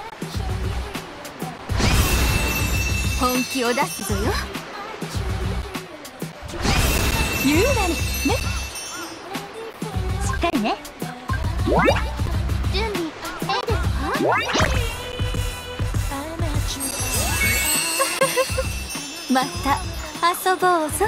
本気を出すぞよ。優雅にね。しっかりね。 準備いいですか？ また遊ぼうぞ。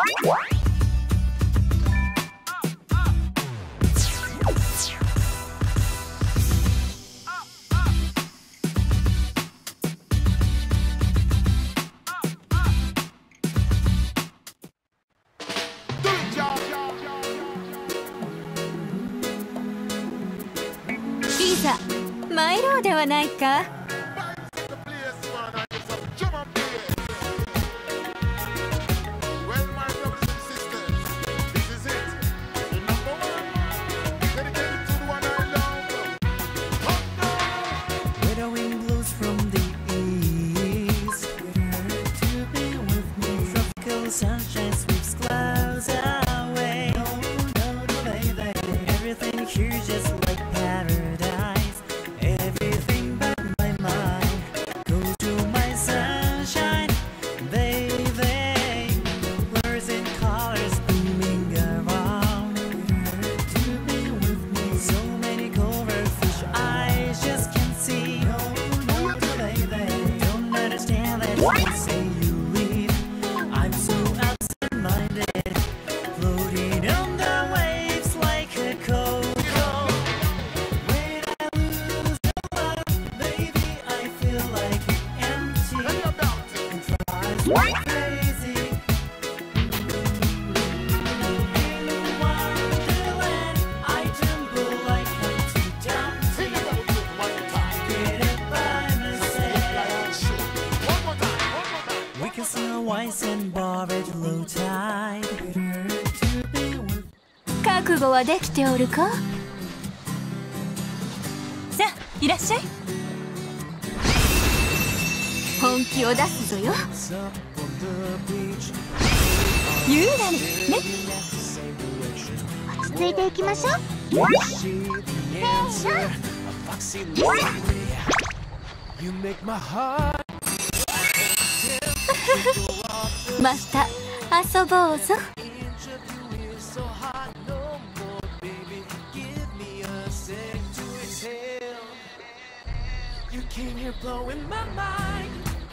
いざ参ろうではないか。 Sunshine sweeps clouds away. No, no, no, baby. Everything here just like paradise. Everything but my mind goes to my sunshine, baby. Blurs and colors beaming around. To be with me, so many colored fish eyes just can't see. No, no, no, baby. Don't understand that you say you leave. I'm so absent-minded, floating on the waves like a cocoa. When I lose your love, baby, I feel like empty and drives me crazy. In Wonderland, I tremble like Humpty Dumpty. Get it by myself. We can sing a wise and bar at low tide. To be with 覚悟はできておるか。さあいらっしゃい。本気を出すぞよ。 Us up on the beach, 優雅にね。 same direction. 落ち着いていきましょう。 You see the answer, a foxy lady. You make my heart また遊ぼうぞ。 inch of you is so hot. No more, baby. Give me a sec to exhale. You came here blowing my mind.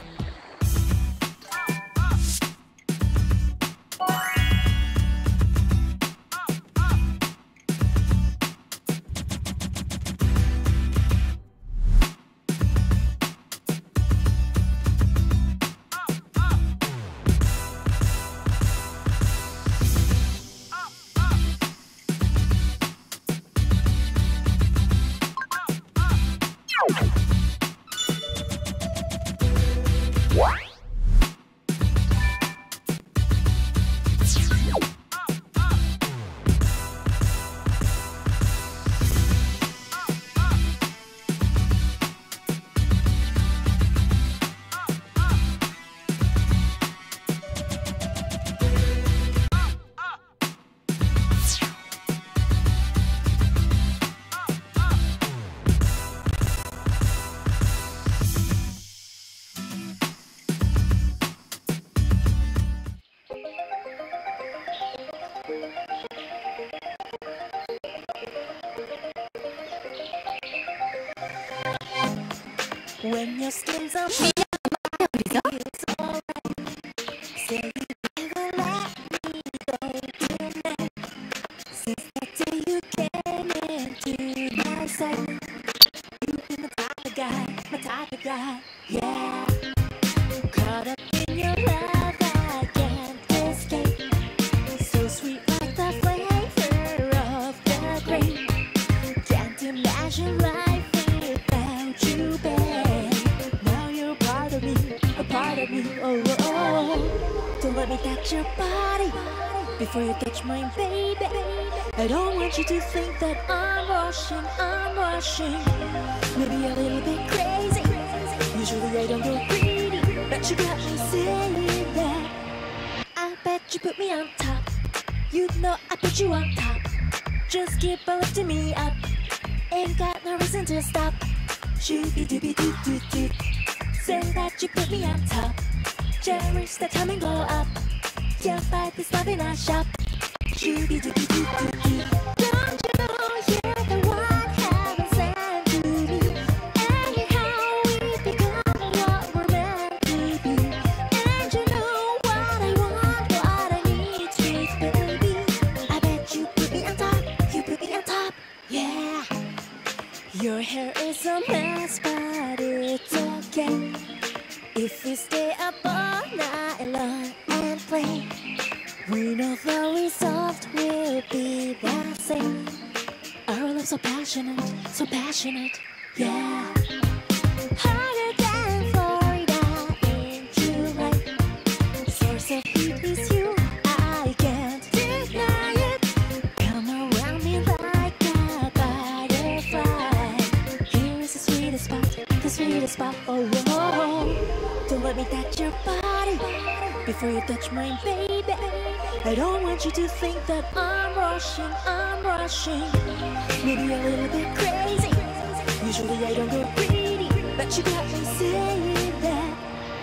when your skin's on fire. It's alright. Say you never let me go tonight. Since that day you came into my sight, you've been the type of guy, my type of guy, yeah. Caught up in your love, I can't escape. So sweet like the flavor of the grape. Can't imagine life without you, babe. Now you're a part of me, a part of me, oh, oh, oh. Don't let me touch your body before you touch mine, baby. I don't want you to think that I'm rushing, I'm rushing. Maybe a little bit crazy. Usually I don't go greedy, but you got me saying that. I bet you put me on top. You know I put you on top. Just keep on lifting me up. Ain't got no reason to stop. Shooby dooby doo doo doo. Say that you put me on top. Cherish the time and go up. Can't fight this love in our shop. Shooby dooby doo doo doo. Don't you know you're the one heaven sent to me? Anyhow we become what we're meant to be. And you know what I want, what I need we stay up all night long and play. We know the result will be the same. Our love so passionate, so passionate, yeah. Higher than Florida in July. Source of heat is you, I can't deny it. Come around me like a butterfly. Here is the sweetest spot, the sweetest spot, oh, oh, oh. Don't let me touch your body before you touch mine, baby. I don't want you to think that I'm rushing, I'm rushing. Maybe a little bit crazy. Usually I don't go greedy, but you got me saying that.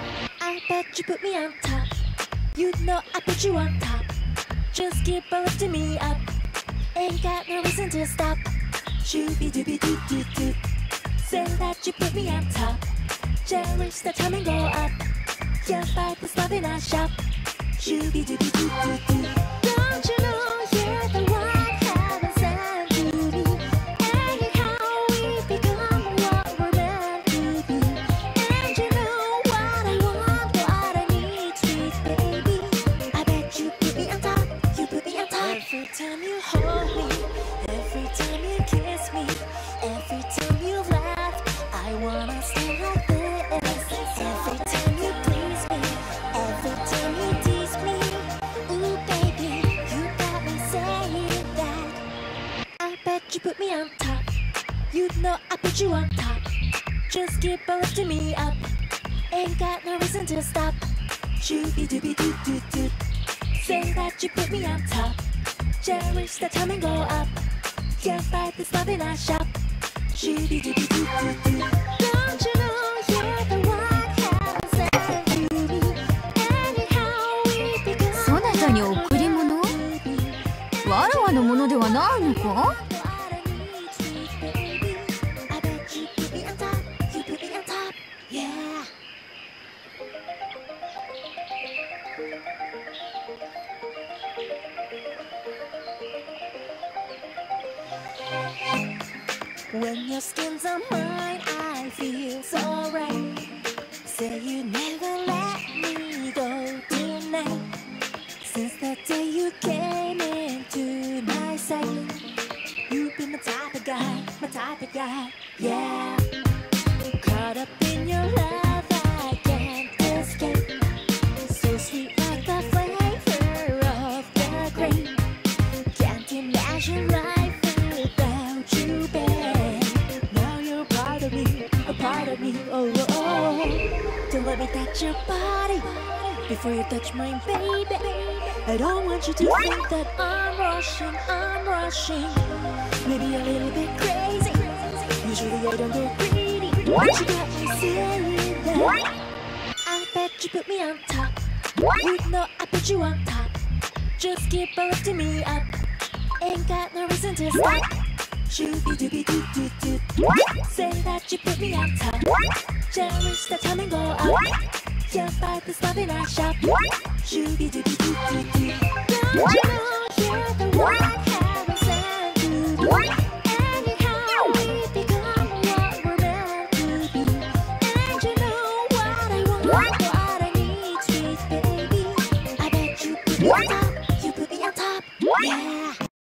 I bet you put me on top. You know I put you on top. Just keep on lifting me up. Ain't got no reason to stop. Shooby dooby doo doo doo. Say that you put me on top. Cherish the time and go up. Can't fight this love in our shop. Shooby dooby doo doo doo. Don't you know you're the one heaven sent to me? Anyhow we become what we're meant to be. And you know what I want, what I need, sweet baby. I bet you put me on top, you put me on top. Every time you hold me, every time you kiss me, every time you laugh, I wanna stay like this. Every time you please me, every time you tease me, ooh baby, you got me saying that. I bet you put me on top. You know I put you on top. Just keep on lifting me up. Ain't got no reason to stop. Shooby dooby doo doo doo. Say that you put me on top. Cherish the time and go up. Can't fight this love in our shop. Shooby dooby doo doo doo. Don't you know you're the one heaven sent to me? Anyhow we become そなたに贈り物？わらわのものではないのか？ what I need, sweet baby. I bet you put me on top, you put me on top, yeah. When your skin's on mine, I feel so right. Say you never let me go tonight. Since the day you came into my sight, you've been my type of guy, my type of guy, yeah. Caught up in your love, I can't escape. So sweet like the flavor of the grape. Can't imagine life without you, babe. Now you're part of me, a part of me, oh, oh, oh. Don't let me touch your body before you touch mine, baby. I don't want you to think that I'm rushing, I'm rushing. Maybe a little bit crazy. Usually I don't go greedy, but you got me saying that. I bet you put me on top. You know I put you on top. Just keep on lifting me up. Ain't got no reason to stop. Shooby dooby doo doo doo. Say that you put me on top. Cherish the time and go up. Can't fight this love in our shop. Shooby dooby doo doo doo. Don't you know you're the one